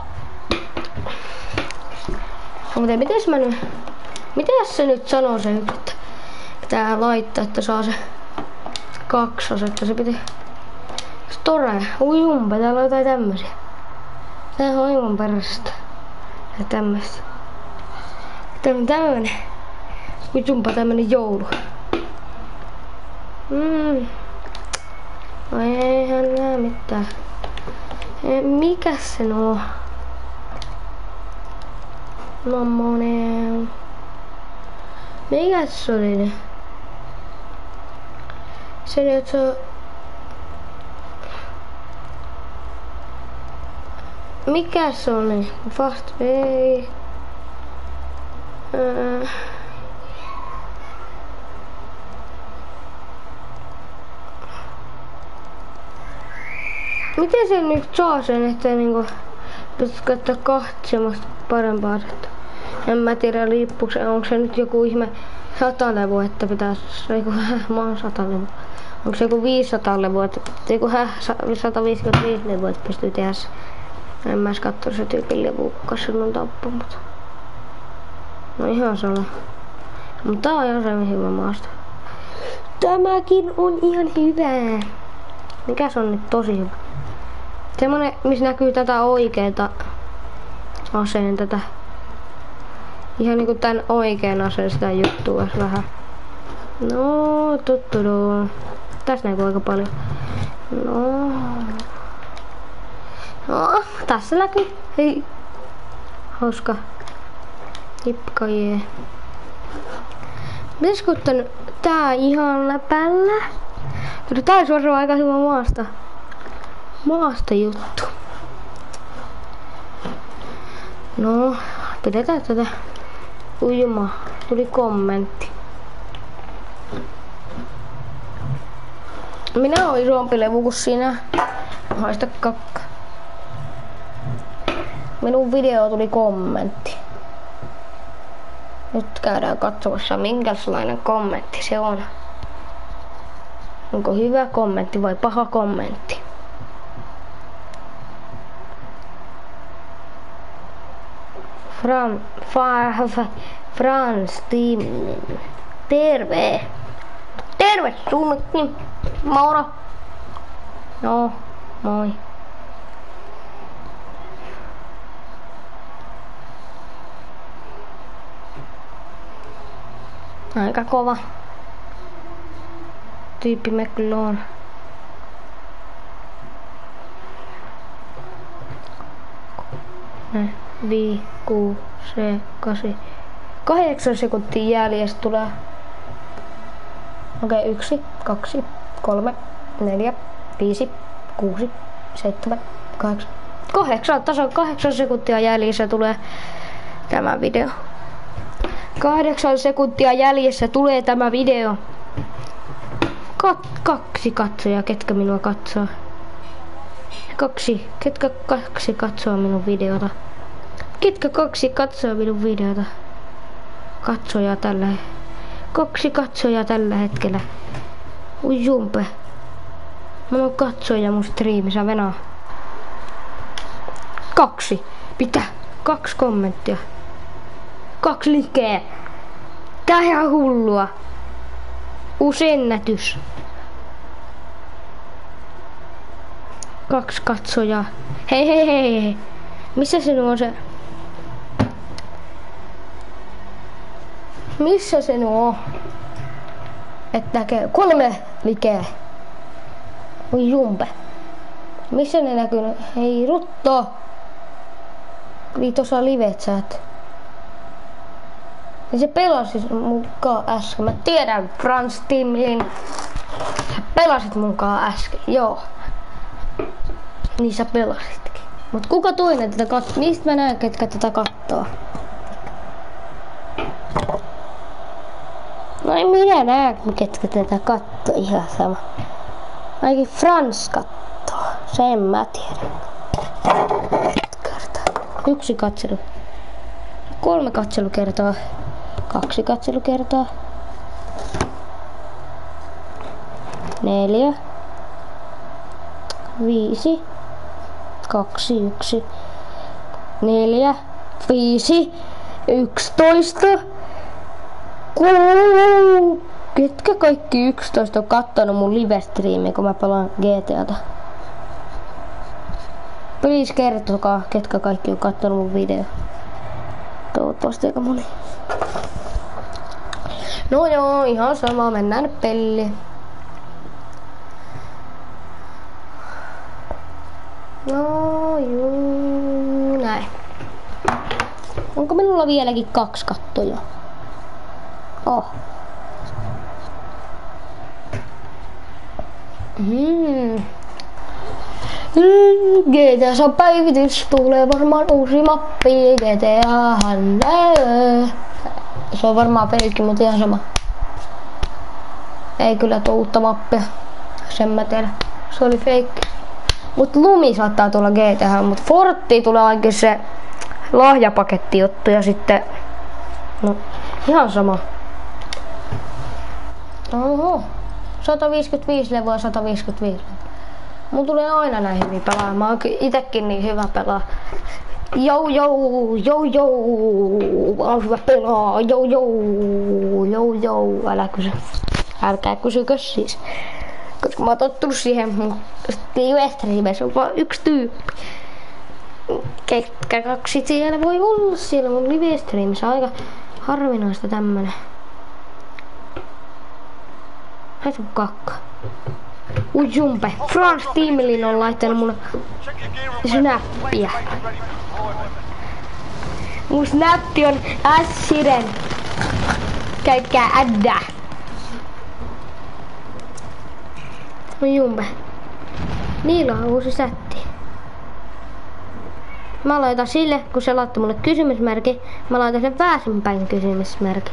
Mutta mites mä nyt... Mites se nyt sanoo se yksi, että pitää laittaa, että saa se kaksosetta. Se piti... Store. Ujumpa, täällä on jotain tämmösiä. Tää on aivan perästä. Ja tämmöstä. Tää on tämmönen. Ujumpa tämmönen joulu. Mm. Ai eihän nää mitään. E, mikäs se nuo? Mammonen. Mikäs se oli ne? Se nyt se... Mikäs se oli? Fast ei. Öö. Miten se nyt saa sen, että niinku pitäisi käyttää kahta semmoista parempaa asetta? En mä tiedä, riippuuko se, onko se nyt joku ihme sata levu, että pitäisi, eiku häh, mä oon sata levu. Onko se joku viisisataa levu, että eiku häh, sata viisikymmentäviisi levu, että pystyy tehdä se. En mä edes kattonut se tyypin levu, kuka sen on tappanut. No ihan sama. Mutta tää on ihan semmoinen hyvä maasto. Tämäkin on ihan hyvä. Mikä se on nyt tosi hyvä? Semmonen, missä näkyy tätä oikeeta aseen tätä. Ihan niinku tän oikeen aseen sitä juttua vähän. No, tuttudu. Tässä näkyy aika paljon. No. No, tässä näkyy. Hei. Hauska. Hipkajee. Pitäisikö tän tää ihan läpällä? Tää olisi varmaan aika hyvä maasta. Maasta juttu. No, pidetään tätä. Ujuma, tuli kommentti. Minä olen isompi levu kuin sinä. Haista kakka. Minun video tuli kommentti. Nyt käydään katsomassa minkälainen kommentti se on. Onko hyvä kommentti vai paha kommentti? Fran, fa, fa, Frans Team. Terve. Terve sunnekin. Mauro. No, moi. Aika kova. Tyyppi me kyllä on. Ne, vii, kuu, se, kasi. Kahdeksan sekuntia jäljessä tulee. Okei, okay, yksi, kaksi, kolme, neljä, viisi, kuusi, seitsemän, kahdeksan. Kahdeksan, tasan kahdeksan sekuntia jäljessä tulee tämä video. Kahdeksan sekuntia jäljessä tulee tämä video. Kat kaksi katsojaa, ketkä minua katsoo. Kaksi, ketkä kaksi katsoo minun videota. Ketkä kaksi katsoo minun videota. Katsojaa tällä Kaksi katsojaa tällä hetkellä. Ui jumpe. Mä oon katsoja mun striimissä venaa. Kaksi. Mitä? Kaksi kommenttia. Kaksi linkkejä. Tää on ihan hullua. Uusi ennätys. Kaksi katsojaa. Hei hei hei hei. Missä se on se? Missä se on? Et näkee. Kolme likeä. Oi jumpe. Missä ne näkyy? Hei rutto. Niitä osaa livet sä et. Ja se pelasi munkaan äsken. Mä tiedän Frans Timlin. Sä pelasit munkaan äsken. Joo. Niin sä pelasitkin. Mut kuka toinen tätä katsoo? Mistä mä näen ketkä tätä kattoo? No en minä näe ketkä tätä kattoo ihan sama. Ainakin Frans kattoo. Sen mä tiedän. Yksi katselu. Kolme katselukertaa. Kaksi katselukertaa. Neljä. Viisi. Kaksi, yksi. Neljä. Viisi. Yksitoista. Kuuu. Ketkä kaikki yksitoista on kattonut mun live-striimiä, kun mä pelaan G T A:ta? Please kertokaa, ketkä kaikki on kattonut mun video. Toivottavasti aika moni. No joo, ihan sama, mennään nyt peliin. No juu, näin. Onko minulla vieläkin kaksi kattoja? Oh. Hmm. G T A on päivitys, tulee varmaan uusi mappi G T A:han. Se on varmaan pelkki, mutta ihan sama. Ei kyllä tuu uutta mappia. Sen mä tiedän. Se oli feikki. Mut lumi saattaa tulla G T A:han, mut Forttiin tulee ainakin se lahjapaketti juttu ja sitten... No, ihan sama. Oho. sata viisikymmentäviisi levoa, sata viisikymmentäviisi. Mun tulee aina näin hyvin pelaamaan. Mä oon itekin niin hyvä pelaa. Jou jou, jou jou, mä oon hyvä pelaa. Jou jou, jou jou. Älä kysy. Älkää kysykö siis. Koska mä oon tottunut siihen mun live-striimeissä on vaan yksi tyyppi. Ketkä kaksi siellä voi olla siellä mun live-striimissä. Aika harvinaista tämmönen. Haitu kakka. Ui jumpe. Frans Timlin on laittanut mulle snappia. Mun snappi on ässiren. Käykää äddä. No jumpe. Niillä on uusi sätti. Mä laitan sille, kun se laittoi mulle kysymysmerkki, mä laitan sen väärinpäin kysymysmerkki.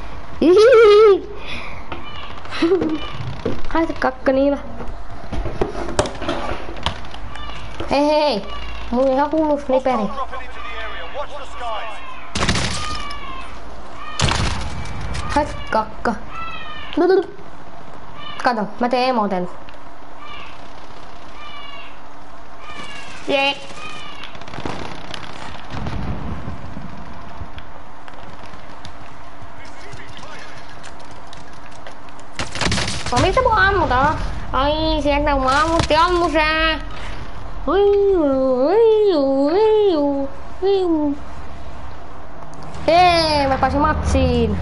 Haita kakka Niila. Hei hei hei. Mun on ihan hullu sniperi. Haita kakka. Kato, mä teen emoten. Jee. No mistä mun ammutaan? Ai sieltä mun ammutti ammusää. Oi oi oi oi. Hei, mä pääsin matsiin.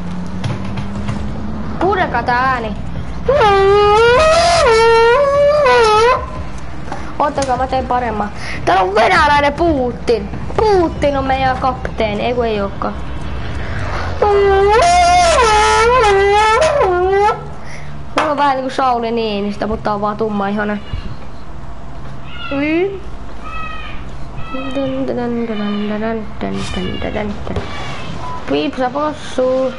Kuudelkaa tää ääni. Ottakaa, mä teen paremman. Täällä on venäläinen Putin. Putin on meidän kapteeni, ei kun ei ookaan. Mulla on vähän niinku Sauli Niinistö, mutta on vaan tumma ihonen. Mm. Piipsa possu.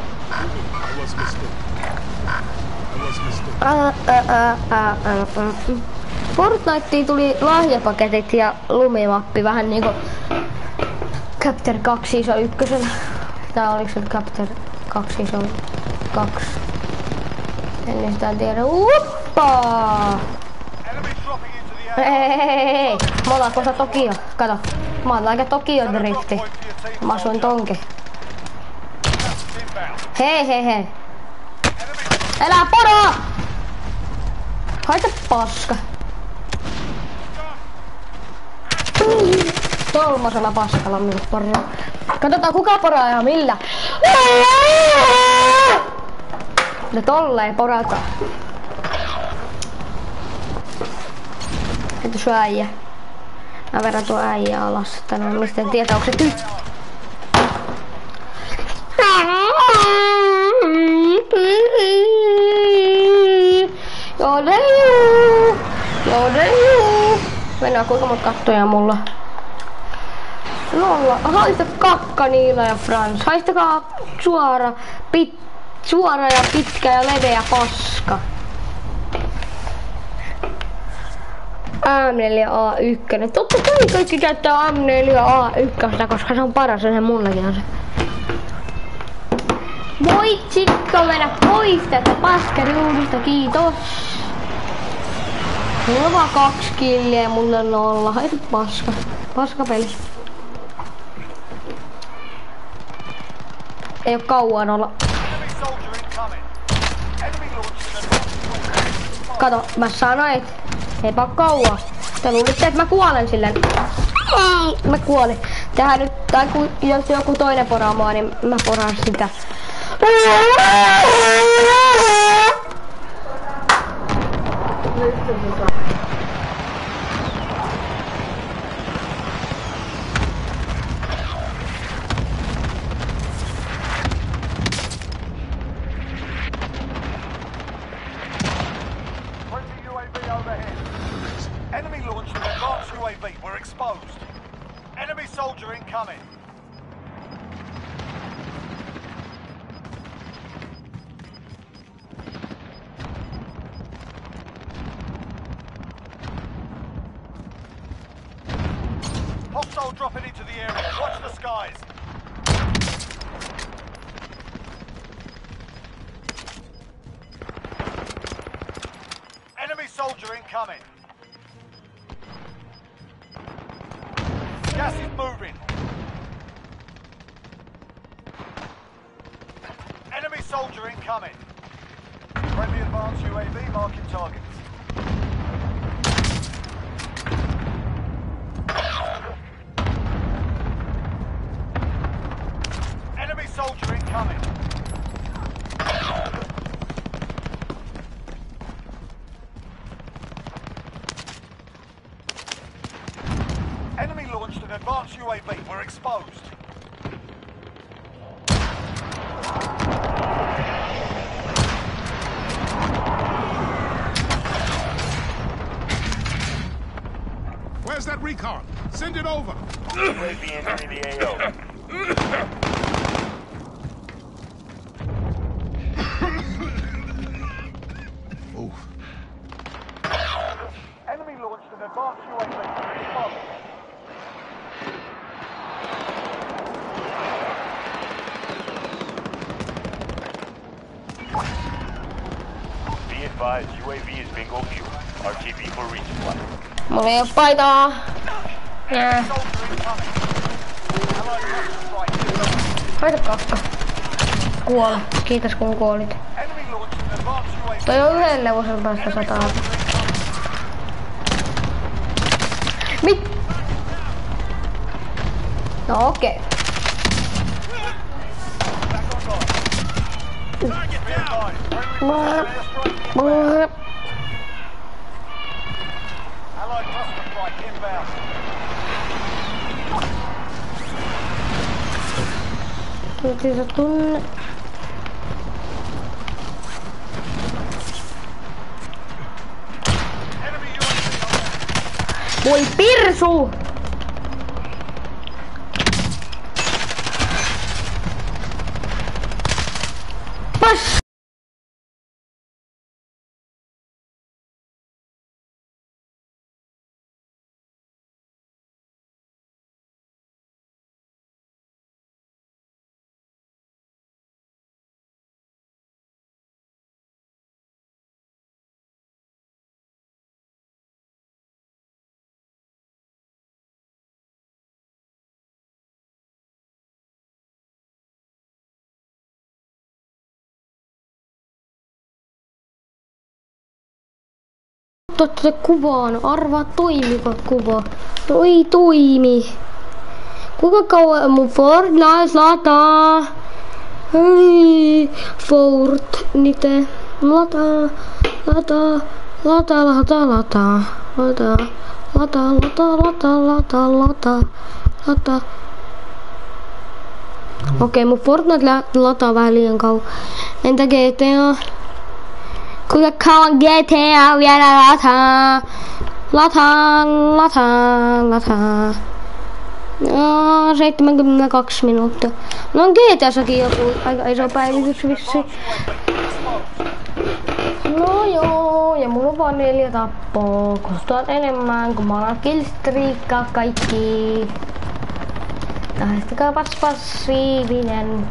Fortniteen tuli lahjapaketit ja lumimappi vähän niinku Chapter kaksi iso ykkösen. Tää oliks se Chapter kaksi iso kaksi? En sitä tiedä. Uppaa! Hei hei hei hei! Mä ollaan kosa Tokio. Kato. Mä oon aika Tokio drifti. Mä asuin tonke. Hei hei hei! Elää poro! Haita paska. Tolmasella paskalla minut poraa. Katsotaan kuka poraa ja millä. No tolleen porata. Heitä sun äijä. Mä verran tuon äijä alas. Tänään mistä en tiedä onko se tyttö. Jodeluu! Jodeluu! Mennään kuinka monta kattoja mulla. Nolla. Haista kakka Niila ja Frans. Haistakaa suora, pit, suora ja pitkä ja leveä paska. A M neljä A yksi. Totta kai kaikki käyttää A M neljä A yksi, koska se on paras, se mullakin on se. Voitsitko mennä pois tästä paskariudista, kiitos. Mulla on vaan kaksi killiä ja mulla on nolla. Haita paska. Paska peli. Ei oo kauan olla. Kato, mä sanoin, et eipä oo kauan. Te luulitte, että mä kuolen silleen. Mä kuolin. Tehdään nyt, tai kun jos joku toinen poraa mua, niin mä poraan sitä. Enemy launched an advanced U A V. We're exposed. Enemy soldier incoming. Hostile dropping into the area. Watch the skies. Enemy soldier incoming. Gas is moving. Enemy soldier incoming. Friendly advanced U A V marking targets. Enemy soldier incoming. Enemy launched an advanced U A V. We're exposed. recon? Send it over. U A V entering the A O. Oh. Enemy launched an advanced U A V. Respond. Be advised, U A V is bingo fuel. R T B for resupply. Mulla ei oo paitaa. Nää. Paita kakka. Kuole. Kiitos kun kuolit. Toi on yhden levosen päästä sataa. Mit? No okei. Okay. Tuotiin se tunne. Voi pirsu! Pas! Totta kuvaan, arvaa toimiko kuva. No ei toimi. Kuinka kauan mun Fortnite lataa? Hei, Fortnite lataa, lataa, lataa, lataa, lataa, lataa, lataa, lataa, lataa, lataa, lataa, lataa. Okei, mun Fortnite lataa vähän liian kauan. Entä G T A? Kuinka kauan G T A vielä lataa? Lataa, lataa, lataa. No, seitsemänkymmentäkaksi minuuttia. No on G T A:ssakin joku aika iso päivitys vissi. No joo, ja mulla on vaan neljä tappoa. Kostaat enemmän, kun mä alan killstreakkaa kaikki. Lähestykää pas passiivinen.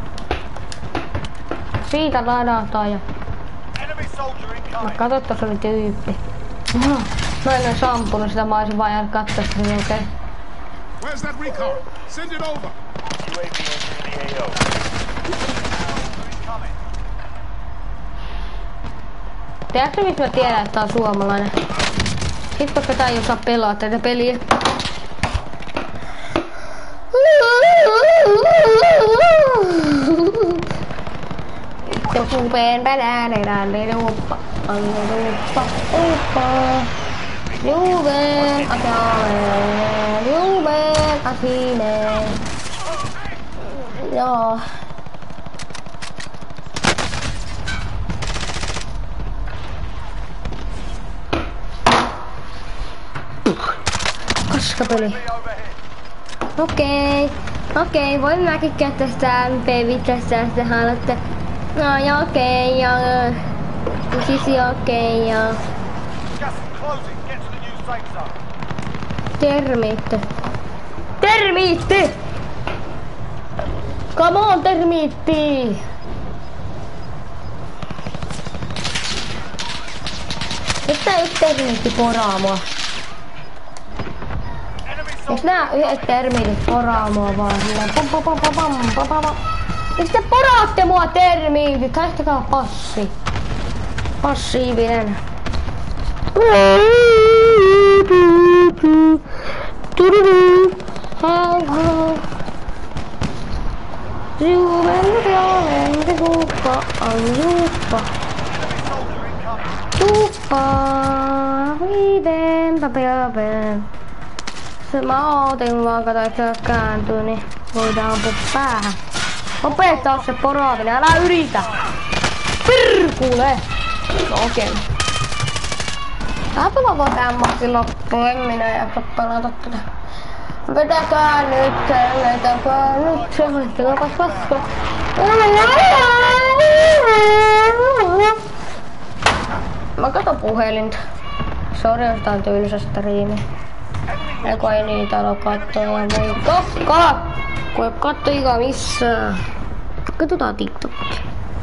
Siitä ladataan ja... Mä katot, tossa oli tyyppi. No, mä en oo sampunut sitä, mä olisin vaan jäänyt kattoo sitä, okei. Okay. Where's that recon? Send it over. U A V entering the A O. Tiedätkö mistä mä tiedän, että tää on suomalainen? Sit koska tää ei osaa pelaa tätä peliä. Supeen perään erään luppa, luppa, luppa. Juven asialle, Juven asille. Joo. Kaskapeli. Okei, okei, voin mäkin käyttää sitä M P viisi ja sitten haluatte. No ja okei ja... Siis okei ja... Termiitti. Termiitti! Come on, termiitti! Miksi tää yksi termiitti poraa mua? Miksi nää yhdet termiitit poraa mua vaan silleen pam pam pam pam pam pam pam? Miksi te poraatte mua termiitit? Haistakaa passi. Passiivinen. Juuppa on juuppa. Juuppa. Viiden papeapen. Se mä ootin vaan kato, että se kääntyy, niin voidaan ampua päähän. Opettaa se poraaminen, älä yritä! Pirkule! No okei. Okay. Tää pelaa vaan tämän matkin loppuun, en minä jaksa pelata tätä. Vetäkää nyt se, vetäkää nyt se, hoittakaa kasvasta. Mä katon puhelinta. Sori, jos tää on tylsä striimi. Eiku ei niitä alo kattoo ja voi kakkaa! Kun ei katto ikä missään. Katsotaan TikTokia.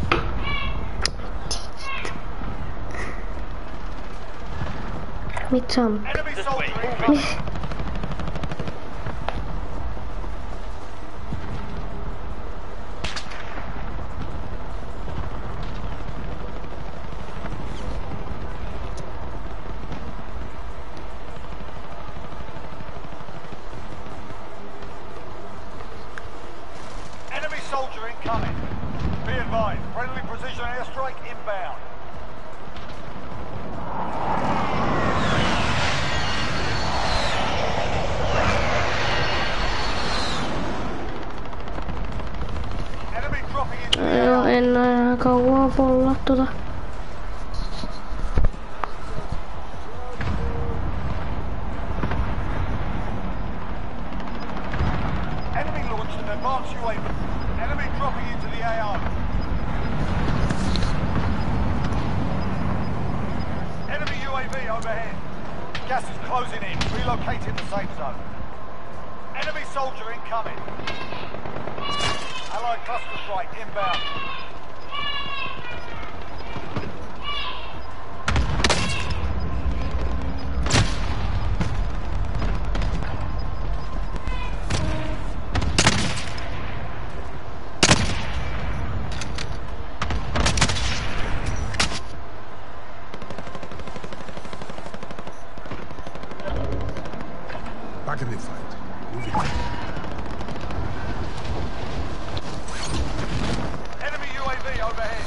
Mitä on? Soldier incoming. Be advised, friendly precision airstrike inbound. Enemy dropping into the Joo, en enää kauaa polla tota. enemy launched an advanced U A V. Enemy dropping into the A R. Enemy U A V overhead. Gas is closing in. Relocating the safe zone. Enemy soldier incoming. Allied cluster strike inbound. Back in the fight. Moving on. Enemy U A V overhead.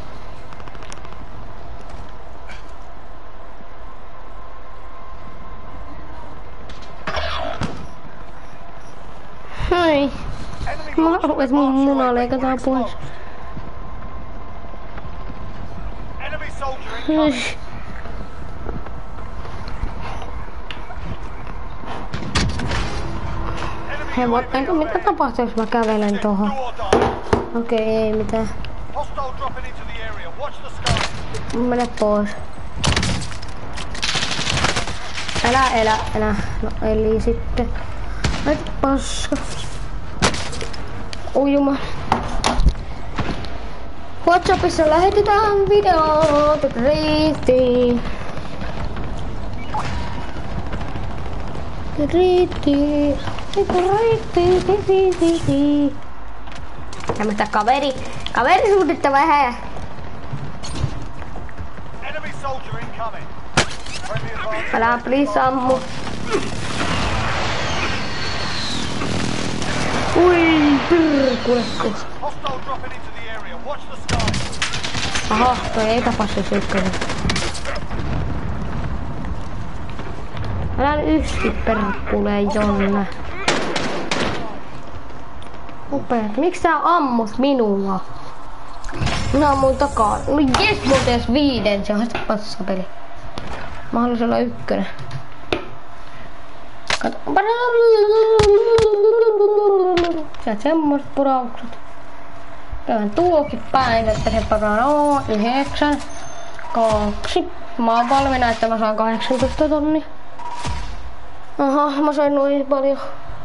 Hei. Enemy Mä launched an haluan, että mun advanced U A muna V. leikataan We're pois. exposed. Enemy soldier incoming. Hei. Hei, voittaanko mitä tapahtuu, jos mä kävelen tohon? Okei, okay, ei mitään. Hostile dropping into the area. Watch the sky. Mene pois. Älä, elä, elä. No eli sitten. Nyt paska. Ujuma. WhatsAppissa lähetetään videota. Riitti. Riitti. Riitti. Riitti. Tämmöstä kaveri. Kaverisuudetta vähän. Enemy soldier incoming. Friendly advanced. Älä please ammu. Ui, pyrkulekku. Hostile dropping into the area. Watch the sky. Aha, toi ei tapahtu ykkönen. Älä yksi perkulee Jonna. Upeat, miksi sä ammut minua? Minä ammun takaa. No jes, mulla tees viiden, se on sitä passapeli. Mä haluaisin olla ykkönen. Kato. Sä et semmoset puraukset. Käyn tuokin päin, että se paranoo. Yhdeksän. Kaksi. Mä oon valmiina, että mä saan kahdeksantoista tonnia. Aha, mä sain noin paljon.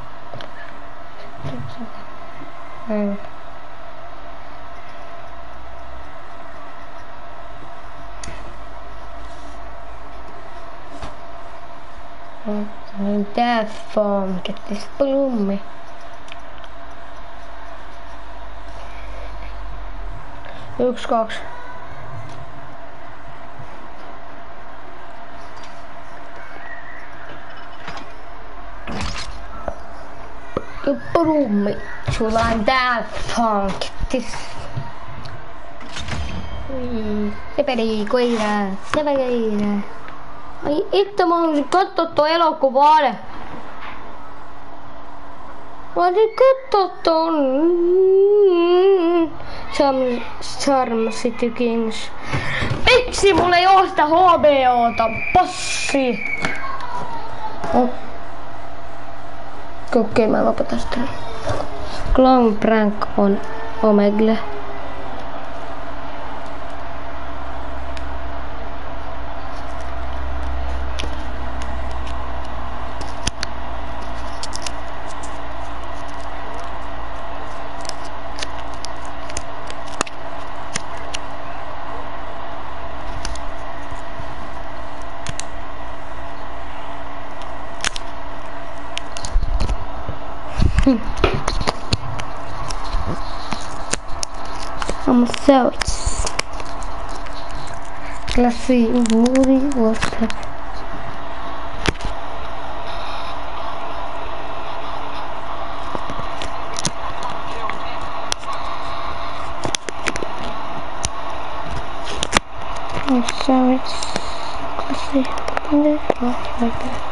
Ei. That form, get this bloom. Yksi, kaksi. Brummi, sulla on tää funk. Se peli koiraa, se peli. Ai itse mä haluaisin katsoa tuon elokuvan. Mä haluaisin katsoa tuon Charm City Kings. Miksi mulla ei oo sitä H B O:ta? Passi! Oh. Okei, mä lopetan sitä. Clown prank on Omegle. I'm so classy movie was I'm so classy movie was like that.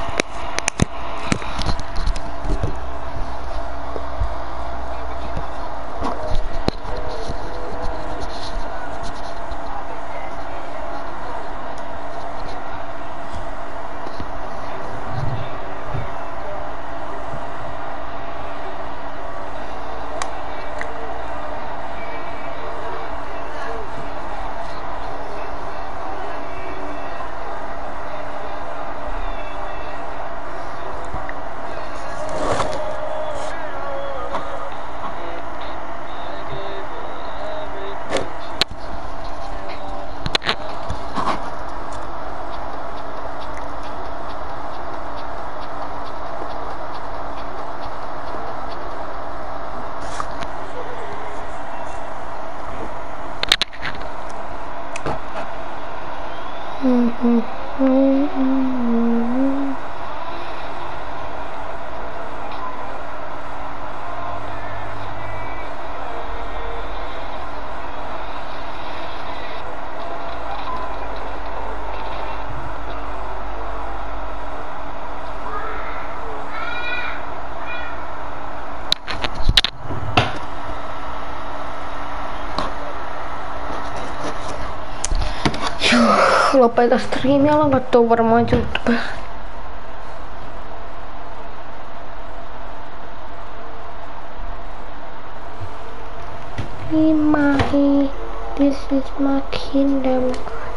Lopeta striimiä, alan kattoo varmaan YouTube. Imahi, this is my kingdom.